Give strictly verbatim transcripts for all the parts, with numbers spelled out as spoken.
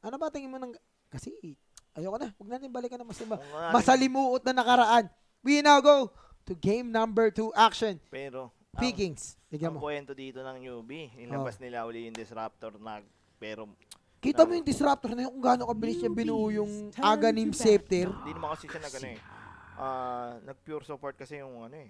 Ano ba tingin mo ng... Kasi, ayoko na. Huwag natin balikan na mas masalimuot na nakaraan. We now go to game number two action. Pero, Pickings. Ang kwento dito ng newbie, inilabas oh. nila uli yung Disruptor na, pero... Kita mo yung Disruptor na yun kung gaano kabilis niya binuo yung Aghanim Scepter. Hindi naman kasi siya nag, ano eh, uh, nag-pure support kasi yung ano eh.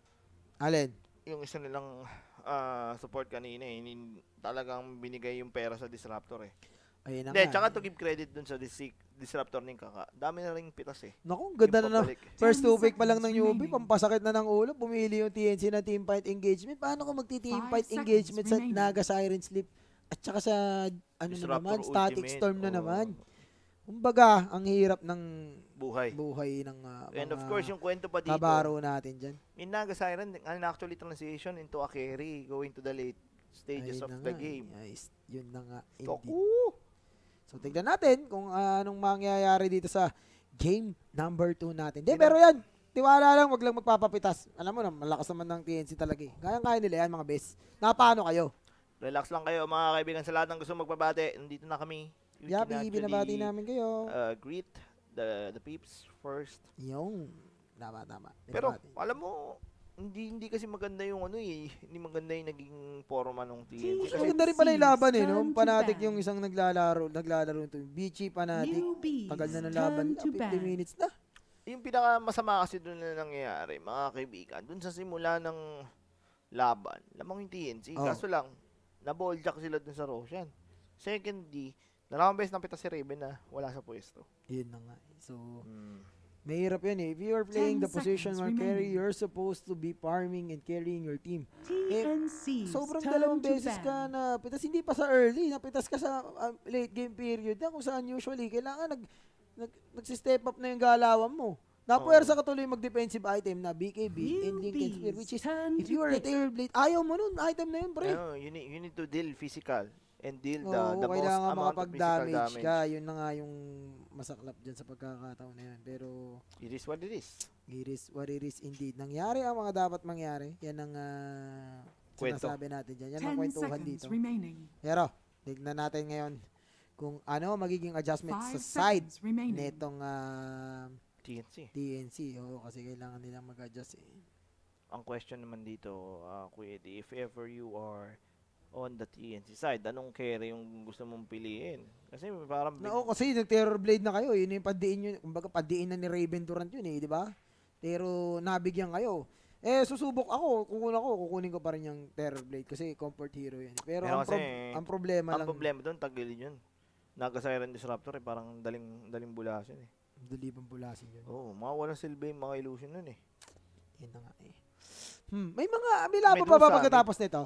Alin? Yung isa nilang uh, support kanina eh, talagang binigay yung pera sa Disruptor eh. Ayun na Hindi, nga. tsaka to give credit dun sa dis Disruptor ng Kaka. Dami na rin pitas eh. Naku, ganda na na. First two pick pa lang ng newbie, pampasakit na ng ulo. Pumili yung T N C ng team fight engagement. Paano kung magti-team fight engagement sa Naga Siren Sleep? At saka sa, ano na naman, Static Storm na naman. Kumbaga, ang hirap ng buhay. Buhay ng uh, and of course, yung kwento pa dito. Kabaro natin dyan. In Naga Siren, an actually transition into a carry going to the late stages Ayun of the nga, game. Yes, yun na nga. Toku! So, tignan natin kung uh, anong mangyayari dito sa game number two natin. Di, pero yan, tiwala lang, wag lang magpapapitas. Alam mo na, malakas naman ng T N C talaga eh. Kaya-kaya nila yan, mga best. Na paano kayo? Relax lang kayo, mga kaibigan. Sa lahat ng gusto magbabate, nandito na kami. Yapi, binabati namin kayo. Uh, greet the the peeps first. Yung, tama, tama. Pero, alam mo, hindi hindi kasi maganda yung ano eh. Hindi maganda yung naging forma ng T N C. Kasi maganda rin pala yung laban eh, no? Panatic yung isang naglalaro, naglalaro ito. Bichi, Panatic. Tagal na ng laban. fifty minutes na. Yung pinaka masama kasi doon na nangyayari, mga kaibigan, doon sa simula ng laban, lamang yung T N C. Oh. Kaso lang, na-balljack sila doon sa Roshan. Secondly, dalawang beses napitas si Raven na wala sa pwesto. Yun na nga. So, hmm. mahirap yan eh. If you are playing the position where carry, you're supposed to be farming and carrying your team. Eh, sobrang dalawang beses ka na pitas. Hindi pa sa early. Napitas ka sa uh, late game period. Yan kung saan usually, kailangan nag, nag, nag-step up na yung galawan mo. Napuwersa ka tuloy mag-defensive item na B K B and Lincoln Spear, which is, if you are a Tail Blade, ayaw mo nun. Item na yun, pre. No, you, need, you need to deal physical and deal the, oh, the most amount of physical damage. Ka. Yun na nga yung masaklap dyan sa pagkakataon na yan. Pero, it is what it is. It is what it is indeed. Nangyari ang mga dapat mangyari. Yan ang uh, sinasabi natin dyan. Yan ang kwentuhan dito. Remaining. Pero, tignan natin ngayon kung ano magiging adjustment Five sa side netong uh, T N C. T N C. Oo, kasi kailangan nilang mag-adjust eh. Ang question naman dito, uh, Kuya D, if ever you are on the T N C side, anong carry yung gusto mong piliin? Kasi parang... No, kasi nag-Terror Blade na kayo. Yun yung padiin yun. Kumbaga, padiin na ni Raven Durant yun eh, di ba? Pero nabigyan kayo. Eh, susubok ako. Kukunin ko, kukunin ko pa rin yung Terror Blade kasi comfort hero yan. Pero, Pero ang, pro ang problema ang lang... Ang problema doon, tagilin yun. Naga Siren Disruptor eh, parang daling, daling bulasin eh. Dalibang bulasin yun. Oo, oh, mga walang silbi yung mga illusion nun eh. Yan na nga eh. Hmm, may mga, may labo pa ba pagkatapos nito?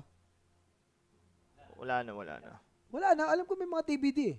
Wala na, wala na. Wala na, alam ko may mga T B D eh.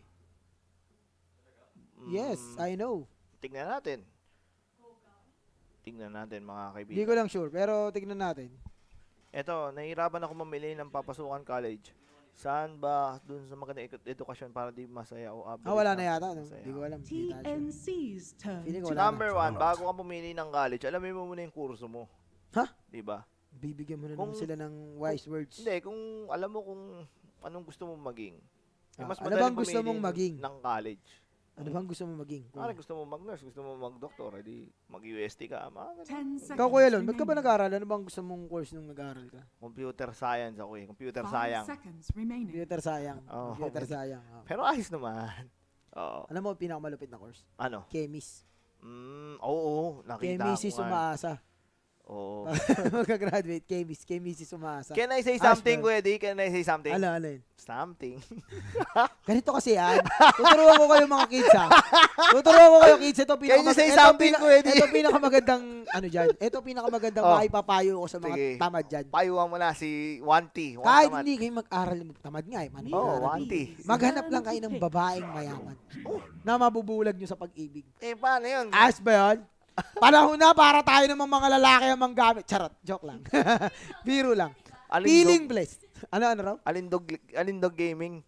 Mm, yes, I know. Tignan natin. Tignan natin mga kaibigan. Hindi ko lang sure, pero tignan natin. Eto, nahihirapan ako mamili ng papasukan college. Saan ba dun sa maganda edukasyon para di masaya o average? Ah, wala na yata. Hindi ko alam. T N C's turn. Number one, bago ka pumili ng college, alamin mo muna yung kurso mo. Ha? Diba? Bibigyan mo na kung, sila ng wise kung, words. Hindi, kung alam mo kung anong gusto mong maging. Ah, mas ano bang gusto mong maging? Ng college. Ano bang gusto mong maging? Ano gusto mong mag-nurse, gusto mong mag-doktor, edi mag-U S T ka. Ikaw, Kuya Lon, ba't ka ba nag-aaral? Ano bang gusto mong course nung nag-aaral ka? Computer science ako eh. Computer science. Computer science. Oh, Computer science. Oh. Pero ayos naman. Oo. Alam mo, pinakamalupit na course? Ano? Chemist. Mm, oo, oo. Nakita Chemist is umaasa. Oo. Magka-graduate, chemist. Chemist is umaasa. Can I say something, Kuya D? Can I say something? Ano, ano yun? Something. Ganito kasi yan. Tuturuan ko kayo mga kids ha. Tuturuan ko kayo kids. Ito Can you say something, Kuya D? Ito pinakamagandang, ano dyan, ito pinakamagandang oh. maipapayo ko sa mga Sige. tamad dyan. Payuhan mo na si Wanty. Kahit tamad. Hindi kayo mag-aral, tamad nga eh. Oo, oh, Wanty. Maghanap lang kayo ng babaeng mayaman oh. na mabubulag nyo sa pag-ibig. Eh, paano yun? As ba yun? Panahon na para tayo namang mga lalaki ang manggamit. Charot, joke lang. Biro lang. Alindog. Feeling blessed. Ano, ano raw? Alindog, Alindog Gaming.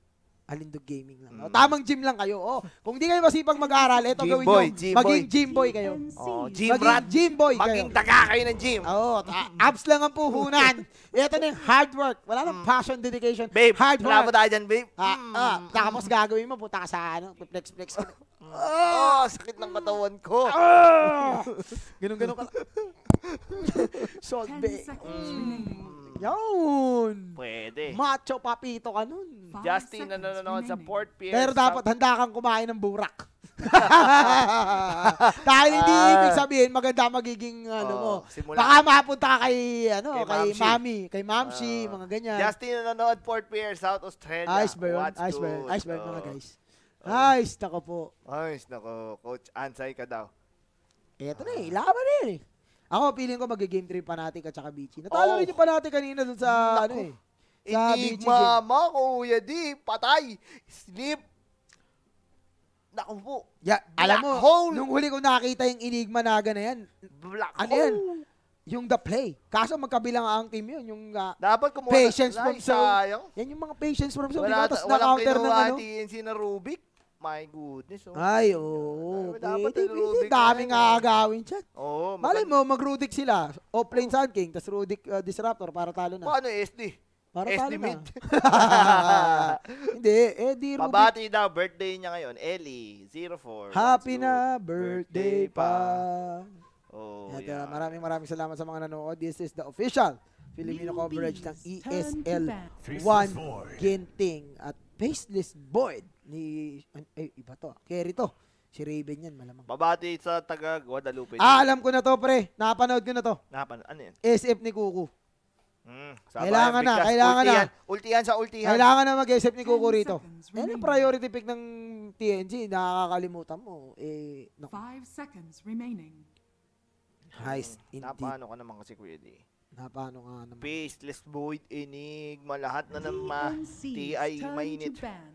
Alindog Gaming lang. Mm. O, tamang gym lang kayo. Oh, kung di kayo masipag mag-aral, ito Gym gawin boy, nyo. gym Maging boy. gym boy kayo. Oh, T N Cs gym Maging rat. gym boy kayo. Maging daga kayo ng gym. Oo, ta- abs lang ang puhunan. Ito na yung hard work. Wala nang passion, dedication. Babe, hard wala work. ba tayo dyan, babe? Ah, Mm. ah, tapos gagawin mo, punta ka sa ano, flex-flex. Oh, sakit ng katawan ko. Ah! Ganun-ganun ka. Salt ten Bay. seconds remaining. Yun. Pwede. Macho papito ka nun. Five Justin na seconds nanonood sa remaining. Port Pierre. Pero dapat South- handa kang kumain ng burak. Dahil hindi Ah. ibig sabihin maganda magiging ano mo. Oh, simula. Baka mapunta ka kay ano, Kay kay, Mamshi. Mami, kay Mamshi, Ah. mga ganyan. Justin na nanonood Port Pierre, South Australia. Ayos ba yun? What's Ayos ba yun? good? Ayos ba yun, mga Oh. guys? Ayos, nako po. Ayos, nako. Coach, ansay ka daw. Eto na eh, laban na yun eh. Ako, feeling ko mag-game three Fanatic at saka Bichi. Natalo Oh. rin yung Fanatic kanina dun sa Naku. ano eh. Sa Bichi game. Enigma mo, Kuya D. Patay. Sleep. Naku po. Yeah, alam Black mo, hole. nung huli ko nakita yung Enigma Naga na yan, Black Ano hole. yan? yung the play. Kaso magkabilang ang team yun. Yung uh, Dapat kumuha Patience na, from Ay, zone. sayang. yan yung mga patience from zone. Wala, Tapos walang na-counter ng kinuha ano. T N C na Rubik. My goodness. Oh. Ay, oo. Ay, dapat Pwede, yung pwede. Rubik Daming na yan, eh. agawin dyan. Oo. Malay maganda. mo, mag-Rudik sila. Offlane Sun King, tas Rudik uh, Disruptor para talo na. Paano S D? Para S talo D na. mid. Hindi, eh di Rudik. Pabati daw, birthday niya ngayon. Ellie, zero four. Happy What's na good? birthday pa. Oh, At, uh, yeah. maraming maraming salamat sa mga nanood. This is the official Filipino coverage ng E S L one Ginting at Faceless Void ni ay iba to. Carry to. Si Raven yan malamang. Babati sa taga Guadalupe. Ah, alam ko na to, pre. Napanood ko na to. Napan, ano yan? S F ni Kuku. Mm, Kailangan Bayan na, Biglas. kailangan na. ultihan, Ultihan sa ultihan. Kailangan na mag-S F ni Kuku ten rito. seconds Eh, yung remaining. priority pick ng T N G, nakakalimutan mo. Eh, naku. Five seconds remaining. Heist, indeed. Napano ka naman kasi Kuya D. Napano nga naman. Faceless Void, Enigma, lahat na ng ma... T N Cs T I turn mainit. to ban.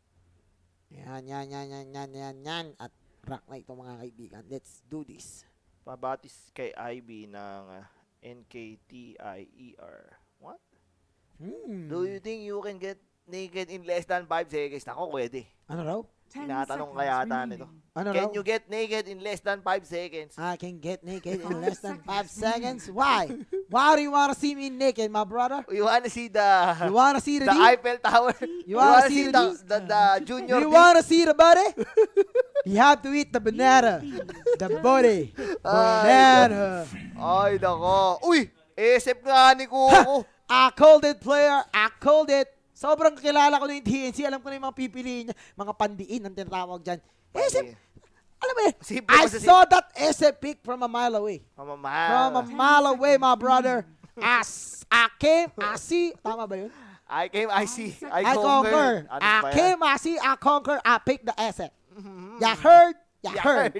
Yan, yan, yan, yan, yan, yan, yan. At rock na ito mga kaibigan. Let's do this. Pabatis kay I B ng uh, N K T I E R. What? Hmm. Do you think you can get naked in less than five seconds? Nako, Kuya D. Ano raw? Ten Tinatanong seconds kaya ata remaining. nito. Ano Can raw? you get naked in less than five seconds? I can get naked in Five less than five seconds. seconds. Why? Why do you want to see me naked, my brother? You wanna see the... You want to see the the D? Eiffel Tower? You wanna see the the, D? the, the junior You D? want to see the body? You have to eat the banana. The body. Banana. Ay, nako. Uy! S F nga ni Kuko. I called it, player. I called it. Sobrang kilala ko na yung T N C. Alam ko na yung mga pipiliin niya. Mga pandiin ang tinatawag dyan. S F, alam mo eh, Simple I kasi saw that S F pick from a mile away. Mamamahal. From a mile away, my brother. As I came, I see. Tama ba yun? I came, I see. I, I conquer. conquer. Ano I ba yan? came, I see, I conquer, I pick the S F. Ya heard? Ya Ya heard.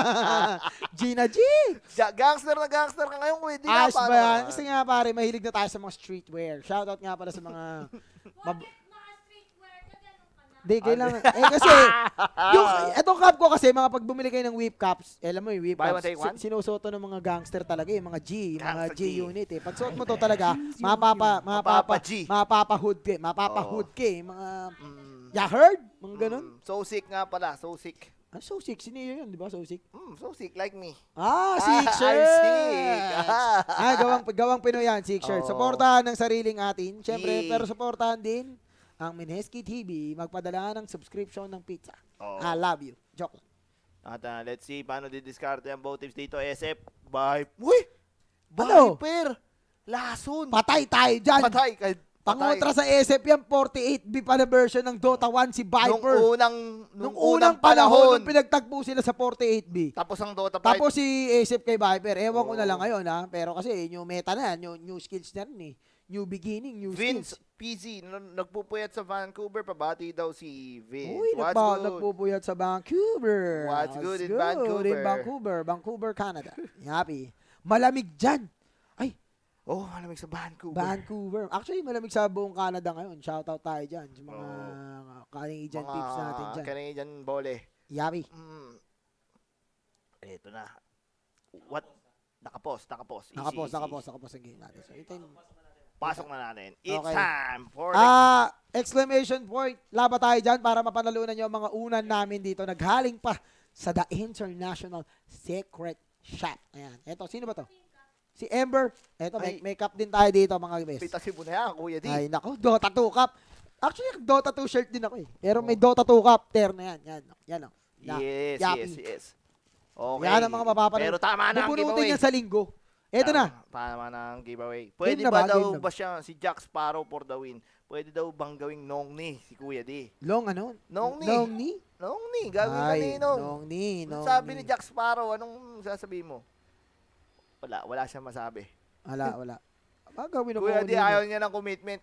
Gina G. Ja- gangster na gangster ka ngayon, Kuya. Di na, Ayos paano ba yan? ka? Kasi nga pare, mahilig na tayo sa mga streetwear. Shoutout nga pala sa mga... mab- Di, kailangan. Eh kasi, yung, etong cup ko kasi, mga pag bumili kayo ng whip cups, eh, alam mo yung whip Buy cups, one, take one? si- sinusuoto ng mga gangster talaga, yung mga G, yung mga Gangster G, G. unit eh. Pag suot mo to talaga, mapapa, mapapa, Mapapa-G. mapapa-hood ka, eh, mapapa-hood ka eh, mga, Mm, ya heard? Mga ganun. mm, so sick nga pala, so sick. Ah, so sick, sino yun, di ba, so sick? Mm, so sick, like me. Ah, Ah, sick I'm shirt! sick. ah, gawang, gawang Pinoy yan, sick shirt. Oo. Suportahan ng sariling atin, syempre, Yeah. pero suportahan din ang Mineski T V, magpadala ng subscription ng pizza. Oh. I love you. Joke lang. At uh, let's see paano didiscarte ang both teams dito. S F, bye. Uy! Ano? Viper! Lason! Patay tayo dyan. Patay! Patay. Pangontra sa S F yan, forty-eight B pa na version ng Dota one si Nung Viper. unang, Nung, unang panahon, nung pinagtagpo sila sa forty-eight B. Tapos ang Dota five. Tapos si S F kay Viper, ewan ko na Oo. lang ngayon ha, pero kasi new meta na, new, new skills na rin eh. New beginning, new Vince skills. P Z, n- nagpupuyat sa Vancouver, pabati daw si Vince. Uy, What's nagpa, good? nagpupuyat sa Vancouver. What's good in in Vancouver? Vancouver, Vancouver, Canada. Happy. Malamig dyan. Ay, Oh, malamig sa Vancouver. Vancouver. Actually, malamig sa buong Canada ngayon. Shoutout tayo dyan sa mga Oh. Canadian Mga peeps natin dyan. Canadian bole. Yabi. Mm. Ito na. What? Nakapos, nakapos. Easy, Nakapos, easy. nakapos, nakapos ang game natin. So, ito yung pasok na natin. It's Okay. time for the... Ah, exclamation point. Laba tayo dyan para mapanalunan nyo ang mga unan namin dito. Naghaling pa sa The International Secret Shop. Ayan. Eto, sino ba to? Si Ember. Eto, may, Ay. may cup din tayo dito, mga guys. Pitasin mo na yan, Kuya D. Ay, nako, Dota two cup. Actually, Dota two shirt din ako eh. Pero may Dota two cup. Ter na yan. Yan, yan o. Ya- Yes, Yapi. yes, yes. Okay. Yan ang mga mapapanood. Pero tama na ang Bubunutin giveaway. yan sa linggo. Eto na. Tama na ang giveaway. Pwede na ba, ba? daw Game na ba? ba siya, si Jack Sparrow for the win? Pwede daw bang gawing Nongni si Kuya D? Long ano? Nongni. Nongni? Nongni, gagawin ka Ay, ni Nong. Nongni. Kung Nongni. sabi ni Jack Sparrow, anong sasabihin mo? Wala, wala siyang masabi. Wala, wala. Gagawin Kuya mo. D, ayaw niya ng commitment.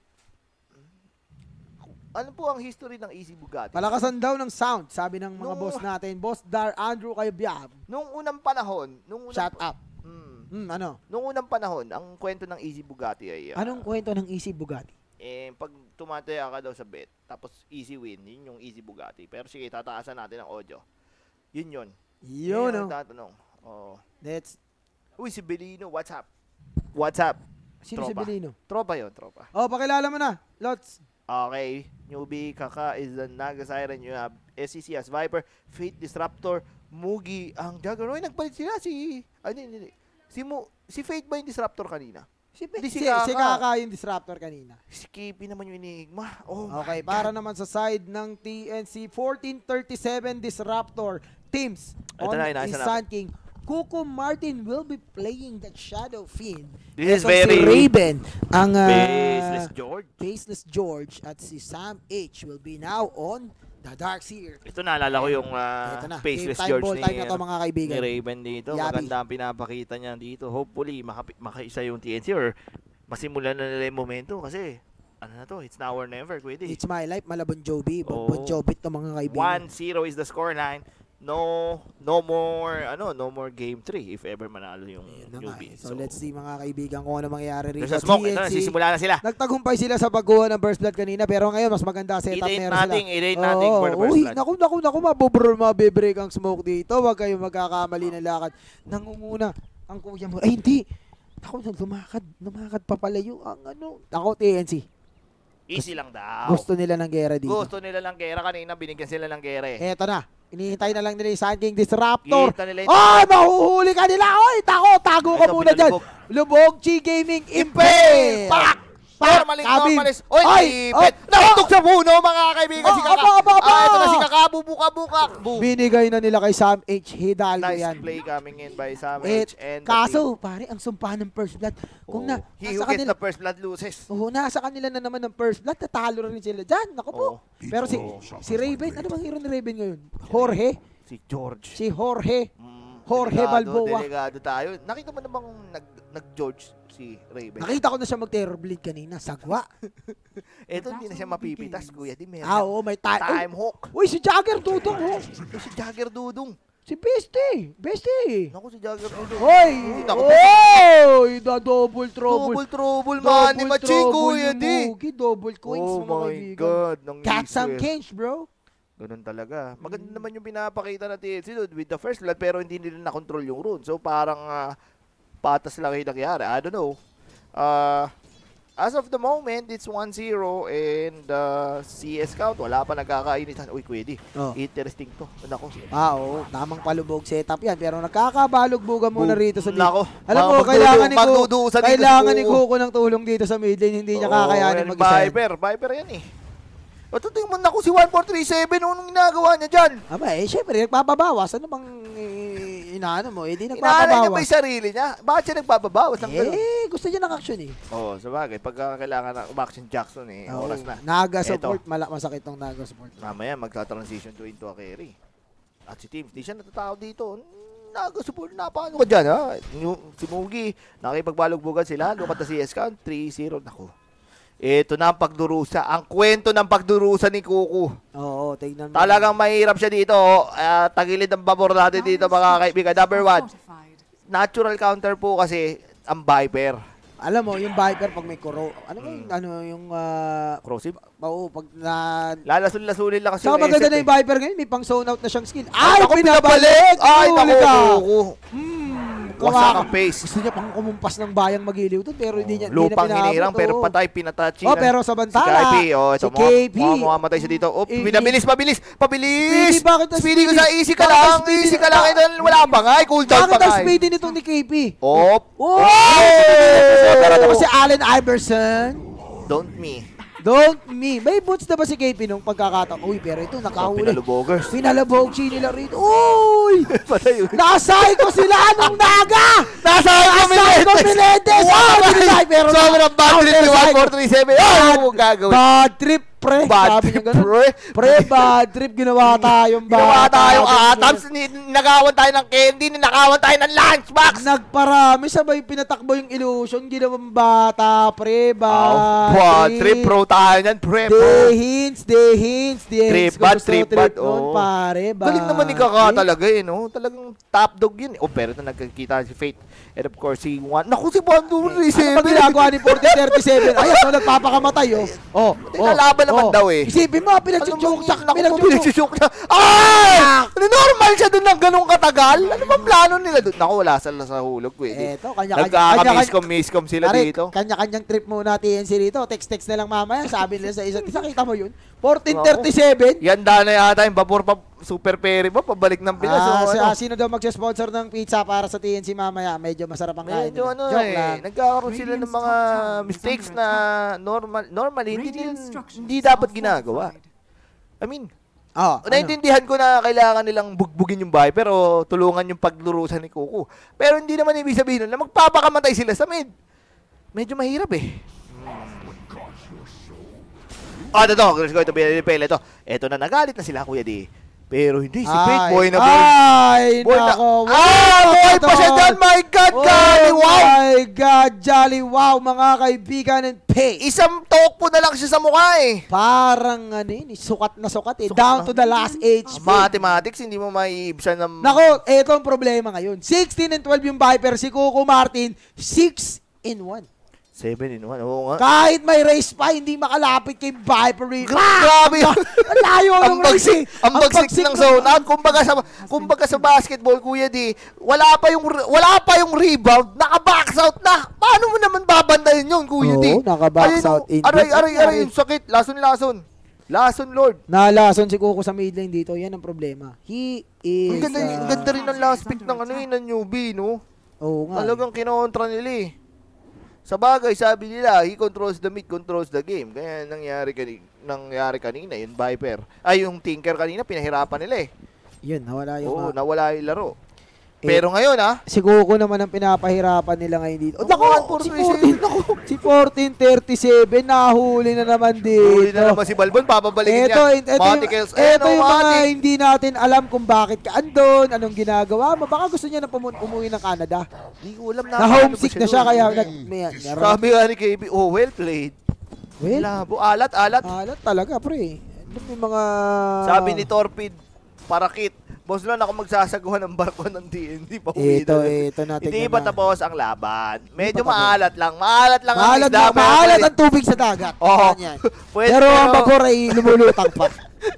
Ano po ang history ng Easy Bugatti? Palakasan daw ng sound, sabi ng mga Nung- boss natin. Boss Dar Andrew Kayabyab. Nung unang panahon, nung unang, Shut up. Hmm, Hmm, ano? nung unang panahon, ang kwento ng Easy Bugatti ay ah, Anong kwento ng Easy Bugatti? eh, pag tumataya ka daw sa bet, tapos easy win, yun yung Easy Bugatti. Pero sige, tataasan natin ang audio. Yun yun. Yun, ang no? tatanong. Oh. Let's... Uy, si Belino, what's up? What's up? Sino si Tropa. Belino? Tropa yun, tropa. Oh, pakilala mo na. Lots. Okay, Newbie, Kaka is the Naga Siren. You have S C C as Viper, Fate Disruptor, Mugi, ang Jagger. Uy, nagpalit sila si... Ano, hindi, hindi. Si, Mu, si Fate ba yung Disruptor kanina? Si, Hindi, si, si si, Kaka. Kaka yung disruptor kanina. Si Kipi naman yung Enigma. Oh Okay, my para God. naman sa side ng T N C, fourteen thirty-seven Disruptor teams Ito on na, the inaayos na Sun King. Kuko Martin will be playing the Shadow Fiend. This is Ito very- si Raven, ang uh, Faceless George. Faceless George, at si Sam H will be now on the Darkseer. Ito naalala ko yung uh, Ito na. Faceless Game time, George ball ni, time na to, ano, mga kaibigan. ni Raven dito. Yabi. Maganda ang pinapakita niya dito. Hopefully, makapi- makaisa yung T N C or masimulan na nila yung momento kasi ano na to, it's now or never, Kuya D. It's my life, Malabon Joby. Bon, Oh. bon Joby to, mga kaibigan. one zero is the scoreline. No no more ano, no more game three if ever manalo yung Ayun na nga newbie. eh. So, let's see mga kaibigan kung ano mangyayari rito. There's a smoke. Ito T N na, C, sisimula na sila. nagtagumpay sila sa pagkuha ng first blood kanina, pero ngayon mas maganda setup It ain't meron sila. nothing, it ain't nothing Oo, for the first uy, blood. naku, naku, naku, mabubro, mabibreak ang smoke dito. Huwag kayo magkakamali ng lakad. Nangunguna ang kuya mo. Ay, hindi. Ako, lumakad, lumakad papalayo ang ano. Ako, T N C. Easy lang daw. Gusto nila ng gera dito. Gusto nila lang gera kanina, binigyan sila ng gera eh. Eto na. Inihintay na lang nila yung Sun King Disruptor. Kita nila yung- Ay, mahuhuli ka nila. Oy, tako, tago ka Ito, muna dyan. pinalubog. Lubog, Chi Gaming, Impale. Pak! Pak! Normalis, Kabin. normalis. Oy, Ay, ipit. oh, Nakutok sa puno, mga kaibigan. Oh, si Kaka. aba, aba, aba. Ah, ito na si Kaka. Bubuka-buka. Boom. Binigay na nila kay Sam H. Hidalgo Nice yan. play coming in by Sam Et, H. And the kaso, pare, ang sumpa ng first blood. Kung team. na, Oh, he nasa who gets kanila, the first blood loses. oh, nasa kanila na naman ng first blood, tatalo rin sila dyan. Naku po. Oh. Pero si si Raven, ano bang hero ni Raven ngayon? Jorge? Si George. Si Jorge. Mm, Jorge delikado, Balboa. Delikado tayo. Nakita mo na bang nag, nag-George si Raven? Nakita ko na siya mag-terror bleed kanina. Sagwa. Ito hindi na siya mapipitas, kuya. Di meron Ah, siyang oo, may time. time hook. Uy, si Jagger Dudong, oh. Ito si Jagger Dudong. Si Bestie. Bestie. Naku, si Jagger Dudong. Hoy! Naku, Oy! Da double trouble. Double trouble, man. Ni Maching, kuya, di. Mugi, double coins, Oh mga my kaibigan. God. Nang Got some isip. change, bro. Ganun talaga. Maganda naman yung pinapakita na T N C dude, with the first blood pero hindi nila na-control yung rune. So parang ah, patas lang yung nangyari. I don't know. Uh, as of the moment, it's one zero and uh, C S count. Wala pa nagkakainitan. Uy, Kuya D. Oh. Interesting to. Nako. Ah, oo. Tamang palubog setup yan. Pero nakakabalog-buga muna rito sa mid. Nako. Alam mo, Magdudu- kailangan ni Kuko, magduduusan dito si kailangan ni Kuko. Kuko ng tulong dito sa mid lane. Hindi niya Oo, kakayanin yan, mag-isa. Viper. Viper yan eh. O, tingnan mo na ako si one four three seven. Anong ginagawa niya dyan? Aba, eh, syempre, nagpapabawas. Ano bang eh, inaano mo? Eh, di Inaalay niya ba nagpapabawas. yung sarili niya? Bakit siya nagpapabawas ng ganun? Eh, gusto niya ng action eh. Oo, oh, sabagay. Pagka kailangan ng umaction Jackson eh, Oo. oras na. Naga Eto. support. Mala, masakit tong Naga support. Mamaya magta-transition to into a carry. At si Teams, di siya natatao dito. Nag-support na, paano ka dyan, ha? Yung, si Mugi, nakipagbalog-bugan sila. Lukat na si S count, three zero. Naku. Ito na ang pagdurusa. Ang kwento ng pagdurusa ni Kuko. Oo, tignan mo. Talagang mahirap siya dito. Uh, tagilid ang babor natin dito, mga kaibigan. Number one, Fortified. natural counter po kasi ang Viper. Alam mo, yung Viper pag may kuro, ano yung, Mm. ano yung, ah, Corrosive. oo, pag na... Lalasun-lasunin lang kasi Saka yung maganda S F na eh. yung Viper ngayon, may pang zone out na siyang skill. Ay, Naku, pinabalik! Ay, Huli naku, ka! Kuko. Hmm, Wasak ang pace. Gusto niya pang kumumpas ng bayang magiliw to, pero hindi niya, hindi Lupang na pinabot. hinirang, pero Oo. patay, pinatachi. Oh, pero sa Si bantala, K P, oh, ito, si K P. mamamatay siya dito. Oh, Eh, pinabilis, pabilis, pabilis! Speedy, bakit ang Speedy ko speedy? sa easy ka Bakit lang, ang speedy? easy ka lang. Ito, wala pa nga, eh, cooldown Bakit pa ang nga. eh. speedy nitong ni K P? Op! Oh! Pero ako si Allen Iverson. Don't me. Don't me. May boots na ba si K P nung pagkakataon? Uy, pero ito, Oh, nakahuli. pinalubogers. Pinalabog si nila rito. Uy! Patay yun. Nasay ko sila anong naga! Nasay ko, Nasay ko, Miletes! Wow! Wow! Pero Sobrang bad trip ni one four three seven. Oh, gagawin. Bad trip, pre. Bad Sabi niya trip, ganun. pre. Pre, bad trip. Ginawa tayong bad. Ginawa tayong atoms, nagawan tayo ng candy, nakawan tayo ng lunchbox. Nagparami, sabay pinatakbo yung illusion. Ginawang bata, pre. Bad Bad trip, pro tayo yan, pre. The hints, the hints, the hints. Trip bad, Gusto trip trip bad, nun, oh. pare. Bad Galing naman ni Kaka trip. talaga eh, no? Talagang top dog yun. eh. Oh, pero ito nagkikita si Fate. And of course, si Juan. Naku, si one two three seven. Ano ba ginagawa ni fourteen thirty-seven? Ayan, so nagpapakamatay, oh. Oh, Teka, laban naman daw eh. Isipin mo, pinagchuchok siya. Naku, Pinagchuchok. pinagchuchok siya. Ay! Ano, normal siya doon ng ganong katagal? Ano ba plano nila doon? Naku, wala sila sa hulog ko eh. Eto, kanya-kanya. Nagkaka-miscom, miscom sila Pare, dito. kanya-kanyang trip muna T N C dito. Text-text na lang mamaya. Sabi nila sa isa't isa. Kita mo yun? fourteen thirty-seven. Yan na yata yung vapor pa, super peri ba? Pabalik ng Pinas. Ah, o si- ano? ah, sino daw mag-sponsor ng pizza para sa T N C mamaya? Medyo masarap ang kain. Medyo ano Joke eh, lang. nagkakaroon sila ng mga mistakes na normal, normally hindi, nila- hindi dapat ginagawa. I mean, Oh, ano? naintindihan ko na kailangan nilang bugbugin yung bahay pero tulungan yung paglurusan ni Kuko. Pero hindi naman ibig sabihin nun na magpapakamatay sila sa mid. Medyo mahirap eh. Ah, ito, let's go. Ito, pinipele ito. Ito na, nagalit na sila, Kuya D. Pero hindi, si Fate, Ay, boy na boy. Ay, Boy na, nako. ah, boy ito. pa siya dyan, my God, Kali, Oh wow! my God, Jolly wow, mga kaibigan and pay. Isang talk po na lang siya sa mukha eh. Parang ano yun, eh, sukat na sukat eh. Sukat Down na. to the last H P. Mathematics, hindi mo maiibsan ng... Nako, eto ang problema ngayon. sixteen and twelve yung Viper, si Coco Martin, six in one. seven in one, oo nga. Kahit may race pa, hindi makalapit kay Viper. Grabe! Ang layo ang ng race eh. bagsik, ang bagsik ng zone out. Kumbaga sa kumbaga sa basketball, Kuya D, wala pa yung wala pa yung rebound, naka-box out na. Paano mo naman babandayin yun, Kuya D? Oo, naka-box Ayun, out. oh, Aray, aray, aray, yung sakit. Lason-lason. Lason, Lord. Nalason si Coco sa mid lane dito. Yan ang problema. He is... Ang ganda, ang ganda rin ng last pick ng ano yun, ng newbie, no? Oo nga. Talagang kinontra nila eh. Sa bagay, sabi nila, he controls the mid, controls the game. Kaya nangyari kanina, nangyari kanina yung Viper. Ay, yung Tinker kanina, pinahirapan nila eh. Yun, nawala yung... Oo, mga- nawala yung laro. Eh, Pero ngayon ah, si Coco naman ang pinapahirapan nila ngayon dito. Oh, Naku, naku, si fourteen, naku, si fourteen thirty-seven, nahuli na naman dito. huli na naman si Balbon, papabalikin Ito, niya. ito, ito, yung, Monticles, ito eh, yung no, mga Montic. hindi natin alam kung bakit ka andon, anong ginagawa mo. Baka gusto niya na pumu- umuwi ng Canada. Hindi ko alam na. Na homesick na siya, kaya nag... May, meron- Sabi nga ni K B, oh, well played. well, Labo, alat, alat. alat talaga, pre. Ano yung mga... Sabi ni Torpid, Parakit, boss lang ako magsasaguhan ng barko ng D N D pa uwi Ito, na. ito natin. Hindi pa tapos ang laban. Medyo pa tapos. maalat lang. Maalat lang ang Maalat, isda. na, pero maalat pwede- ang tubig sa dagat. Oo. Yan. Pwede, Pero ang vapor ay lumulutang pa.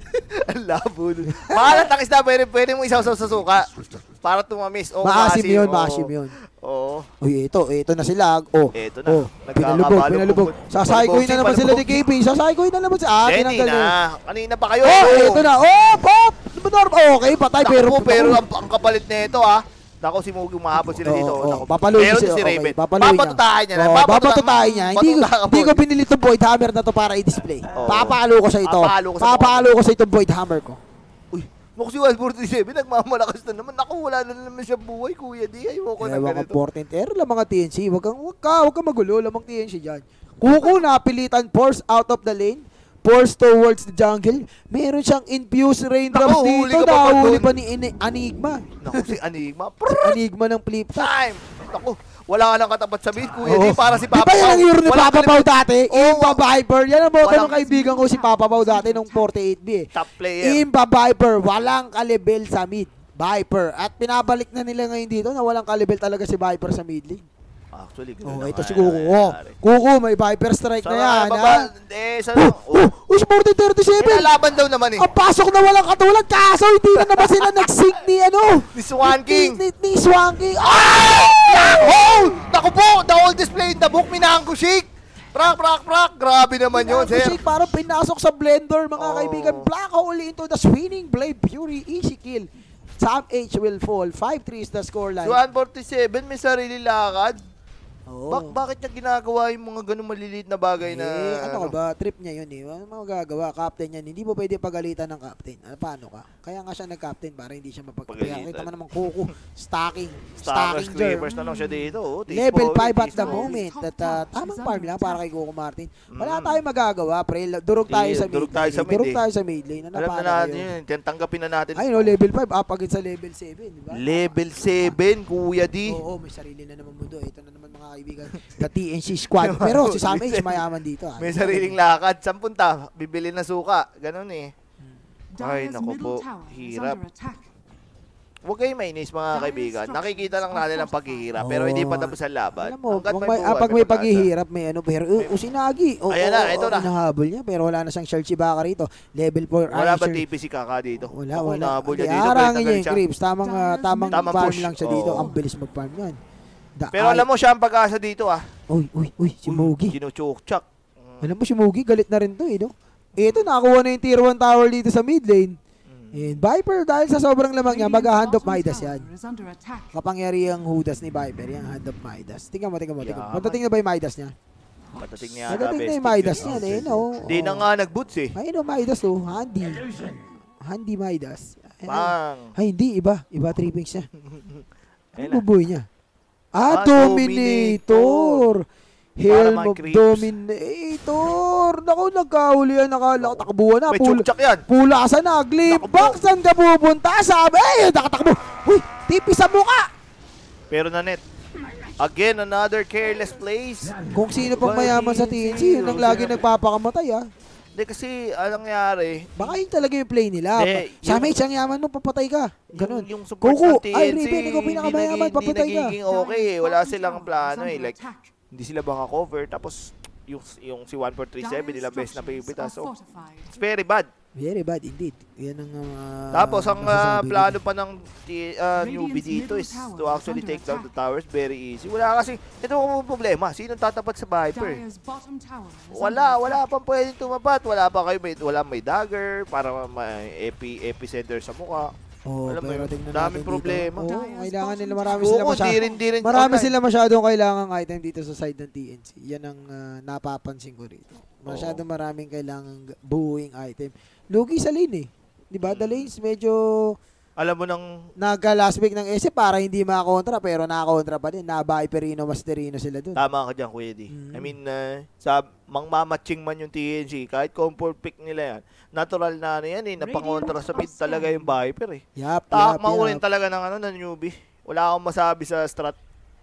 Ang labo nun. Maalat ang isda, pwede, pwede mo isaw-saw sa suka. Para tumamis. O, Maasim yun, oo. maasim yun. Oo. Uy, ito, ito na sila. Oh, Eto na. oh, pinalubog, Nagkakabalubog. pinalubog. Sasaykoy na naman sila ni K P. Sasaykoy na naman sa atin. Jenny Ang galing. na. Kanina pa kayo. Oh, ito na. Oh, pop! Okay, patay. Pero, Pero, pero ang, ang kapalit nito ah. Nako, si Mugi umahabol sila Oo, dito. oo. Nako. Papaluin Meron si- si okay, Raven. papaluin niya. Papatutahin niya na. Oh, Papatuta- papatutahin niya. Hindi ko, Patuta ka, hindi boy. ko binili itong Void Hammer na to para i-display. Oo. Papalo ko sa ito. Papalo ko sa Papalo ko sa itong Void Hammer ko. Uy, Mukhang si one forty-seven, nagmamalakas na naman. Naku, wala na naman siya buhay, Kuya D. Ayoko na Ewan ka, ganito. fourteen ter lang mga T N C. Wag kang, wag ka, wag kang magulo. Lamang T N C dyan. Kuko napilitan, force out of the lane. Force towards the jungle. Meron siyang infused raindrops Naku, huli dito. ka pa ba Nahuli dun? pa ni Ine- Anigma. Naku, si Anigma. Si Prrrr, Anigma ng flip top. time! Naku, wala ka nang katapat sa beat, Kuya Oo. D. Para si Di Papa ba yan ang hero ni Walang Papa Pau kalim- dati? Oo. Impa Viper. Yan ang boto Walang- ng kaibigan ko si Papa Pau dati nung forty-eight B eh. Top player. Impa Viper. Walang kalibel sa mid. Viper. At pinabalik na nila ngayon dito na walang kalibel talaga si Viper sa mid lane. Actually, Oh, ganun ito na si nga Kuko. Oh, nangyayari. Kuko, may Viper strike Sa na yan, baba, ha? eh, sa Oh, oh, oh, more than thirty-seven! Kinalaban daw naman eh. Ang pasok na walang katulad, kaso hindi na naman sila nag-sync ni ano? Ni Swan King. Ni, ni, ni Swan King. Black hole! Naku po, the old display in the book, Minangko Shake. Prak, prak, prak. Grabe naman yun, sir. Shake, parang pinasok sa blender, mga Oh. kaibigan. Black hole into the swinging blade. Fury, easy kill. Sam H will fall. five three is the scoreline. one forty-seven, may sarili lakad. Oh. Bak bakit niya ginagawa yung mga ganun maliliit na bagay na... Eh, ano ka ba? Trip niya yun eh. Ano magagawa? Captain yan. Hindi mo pwede pagalitan ng captain. Ano, paano ka? Kaya nga siya nag-captain para hindi siya mapagpagalitan. Kita mo namang Kuko. Stacking. Stackers, Stacking creepers germ. na lang siya dito. Oh. Take Level forward, five at take the forward. moment. At uh, tamang farm lang para kay Kuko Martin. Wala Mm. tayong magagawa, pre. Durog tayo Di, sa mid durog tayo lane. sa mid Durog eh. tayo sa mid lane. Ano, Alam na paano natin kayo? yun. Tanggapin na natin. Ay, no, level five. Up agad sa level seven. Di ba? Level seven, Kuya D. Oo, may sarili na naman mundo. Ito na naman mga kaibigan. The T N C squad. Pero si Sam H mayaman dito. Ah. May sariling lakad. Saan punta? Bibili na suka. Ganun eh. Ay, Dire's naku po. middle tower is Hirap. under attack. Huwag kayong mainis mga kaibigan. Nakikita lang natin ang paghihirap. Pero hindi pa tapos ang laban. Alam mo, Hanggat pag may may, buhay, ah, pag may pag-asa. paghihirap, may ano, pero uh, usinagi. Oh, Ayan na, ito na. Hinahabol niya, pero wala na siyang shirt si Baka rito. Level four. Wala iron ba shirt. T P si Kaka dito? Wala, Ako, wala. nahabol niya Hindi, dito. Galit na arangin niya galit yung siya. creeps. Tamang, ah, tamang, Tamang farm push. lang siya dito. Oo. Ang bilis mag-farm yan. The Pero eye- alam mo siya ang pag-asa dito ah. Uy, uy, uy, si Mugi. Kinuchukchak. Alam mo si Mugi, galit na rin to eh, no? Ito, nakakuha na yung tier one tower dito sa mid lane. And Viper, dahil sa sobrang lamang niya, mag-hand of Midas yan. Is under attack. Kapangyarihang Hudas ni Viper, yung hand of Midas. Tingnan mo, tingnan mo, tingnan mo. Yaman. Patating na ba yung Midas niya? Patating niya ata. Patating na bestie. yung Midas niya, eh, no? Di na nga nag-boots eh. Ay, no, Midas, oh. Handy. Handy Midas. Ay, Pang. ay, hindi, iba. Iba, three pinks niya. Ayun Ano na. bubuhay niya? Ah, Ah, Dominator! Helm Para of mag-creeps. Dominator! Naku, nagkahuli yan. Nakala, takbuhan na. May Pula, chukchak yan. pulasan na. Glibak, saan ka pupunta? Sabi, ay, nakatakbo. Uy, tipi sa mukha. Pero na net. Again, another careless plays. Kung sino pang mayaman sa T N C, yun ang lagi nagpapakamatay, ah. Hindi kasi, anong nangyari, Baka yun talaga yung play nila. Hindi, Sa yung- mate, siyang yaman mo, papatay ka. Ganun. Yung, yung supports Kuko, ng T N C, ay, Riven, ikaw hindi, pinakamayaman, naging- papatay hindi ka. nagiging okay eh. Wala silang plano eh. Like, Attack. hindi sila baka cover. Tapos, yung, yung si one four three seven, Dire's nila best na structures pipita. are So, fortified. it's very bad. Very bad indeed. Yan ang uh, Tapos, ang uh, nasasabi plano nila. pa ng T- uh, newbie dito is to actually take down the towers. Very easy. Wala kasi, ito ang problema. Sinong tatapat sa Viper? Dire's bottom tower is Wala, under wala attack. pang pwedeng tumapat. Wala pa kayo, may, wala may dagger para may epi, epicenter sa mukha. Oh, Alam mo pero yun, tingnan daming natin problema. dito. Oo, Dire's kailangan nila bottom marami tower. sila Oo, masyado. di rin, di rin Marami online. sila masyadong kailangang item dito sa side ng T N C. Yan ang uh, napapansin ko rito. Masyadong maraming kailangang buuing item. Lugi sa lane eh. 'Di ba? The lanes medyo Alam mo nang nagka-last pick ng S para hindi makakontra pero nakakontra pa din. Na-Viperino, Masterino sila doon. tama ka dyan, Kuya D. Mm. I mean, uh, sa mangmamatching man yung T N C, kahit comfort pick nila yan, natural na ano yan eh, napangontra sa mid talaga yung Viper eh. Yap, Tak, yap, maurin yap. talaga ng ano, ng newbie. Wala akong masabi sa strat.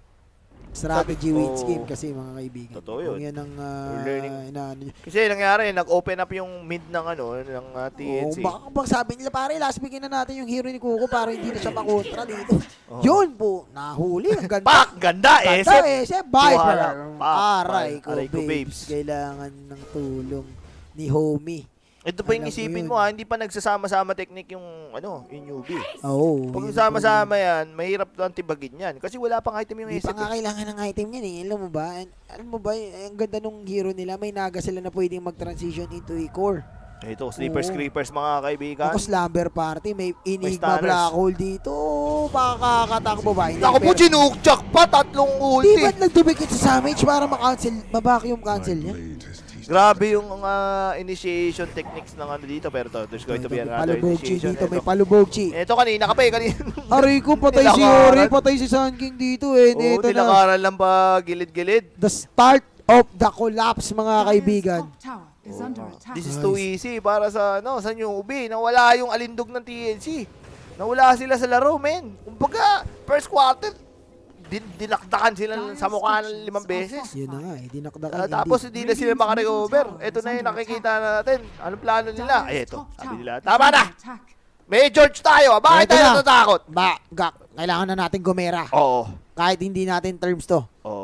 Strategy Sabi- win Oo. scheme kasi mga kaibigan. Totoo yun. Kung yan ang uh, We're learning. inaano nyo. Kasi nangyari, nag-open up yung mid ng ano, ng uh, T N Oo, C. baka kapag sabi nila, pare, last bigyan na natin yung hero ni Kuko para hindi na siya makontra dito. Oo. Yun po, nahuli. Ang ganda. Pak! Ganda eh! Ganda eh, siya, Viper. Tuhala. Pak, Aray ko, aray ko, babes. babes. Kailangan ng tulong ni homie. Ito pa yung Alam ko isipin yun. mo ha, hindi pa nagsasama-sama technique yung ano, yung newbie. Oo. Pag yun sama-sama yan, mahirap lang tibagin yan. Kasi wala pang item po. yung Hindi pa isip. nga kailangan ng item yan eh. Alam mo ba? Alam mo ba, eh, ang ganda nung hero nila, may naga sila na pwedeng mag-transition into a core. Ito, sleepers, Oo. creepers mga kaibigan. Ako slumber party, may Enigma stunners. Black Hole dito. Pakakatakbo ba? Hindi, Naku po, pero- chinukchak pa, tatlong Di ulti. ba't nagdumikit sa damage para ma-cancel, ma-vacuum cancel niya? Grabe yung uh, initiation techniques ng ano dito. Pero to, there's going to be May another palubogchi initiation. dito, may Ito, palubogchi. ito kanina ka pa eh, kanina. Aray ko, patay si Nilakaran. Ori, patay si Sun King dito eh. Oo, Ito na, tinakaran lang pa gilid-gilid. the start of the collapse, mga Dire's kaibigan. top tower is under attack. This is Nice. too easy para sa ano, sa newbie. Nawala yung alindog ng T N C. Nawala sila sa laro, men. Kumbaga, first quarter, din dinakdakan sila sa mukha ng limang beses. Yun na nga eh, dinakdakan. Ah, hindi. tapos hindi na sila makarecover. Ito na yung nakikita na natin. Anong plano nila? Ay, ito. Sabi nila, tama na! May George tayo. ah. Bakit Ito tayo na. natatakot? Ba, gak, kailangan na natin gumera. Oo. Kahit hindi natin terms to. Oo.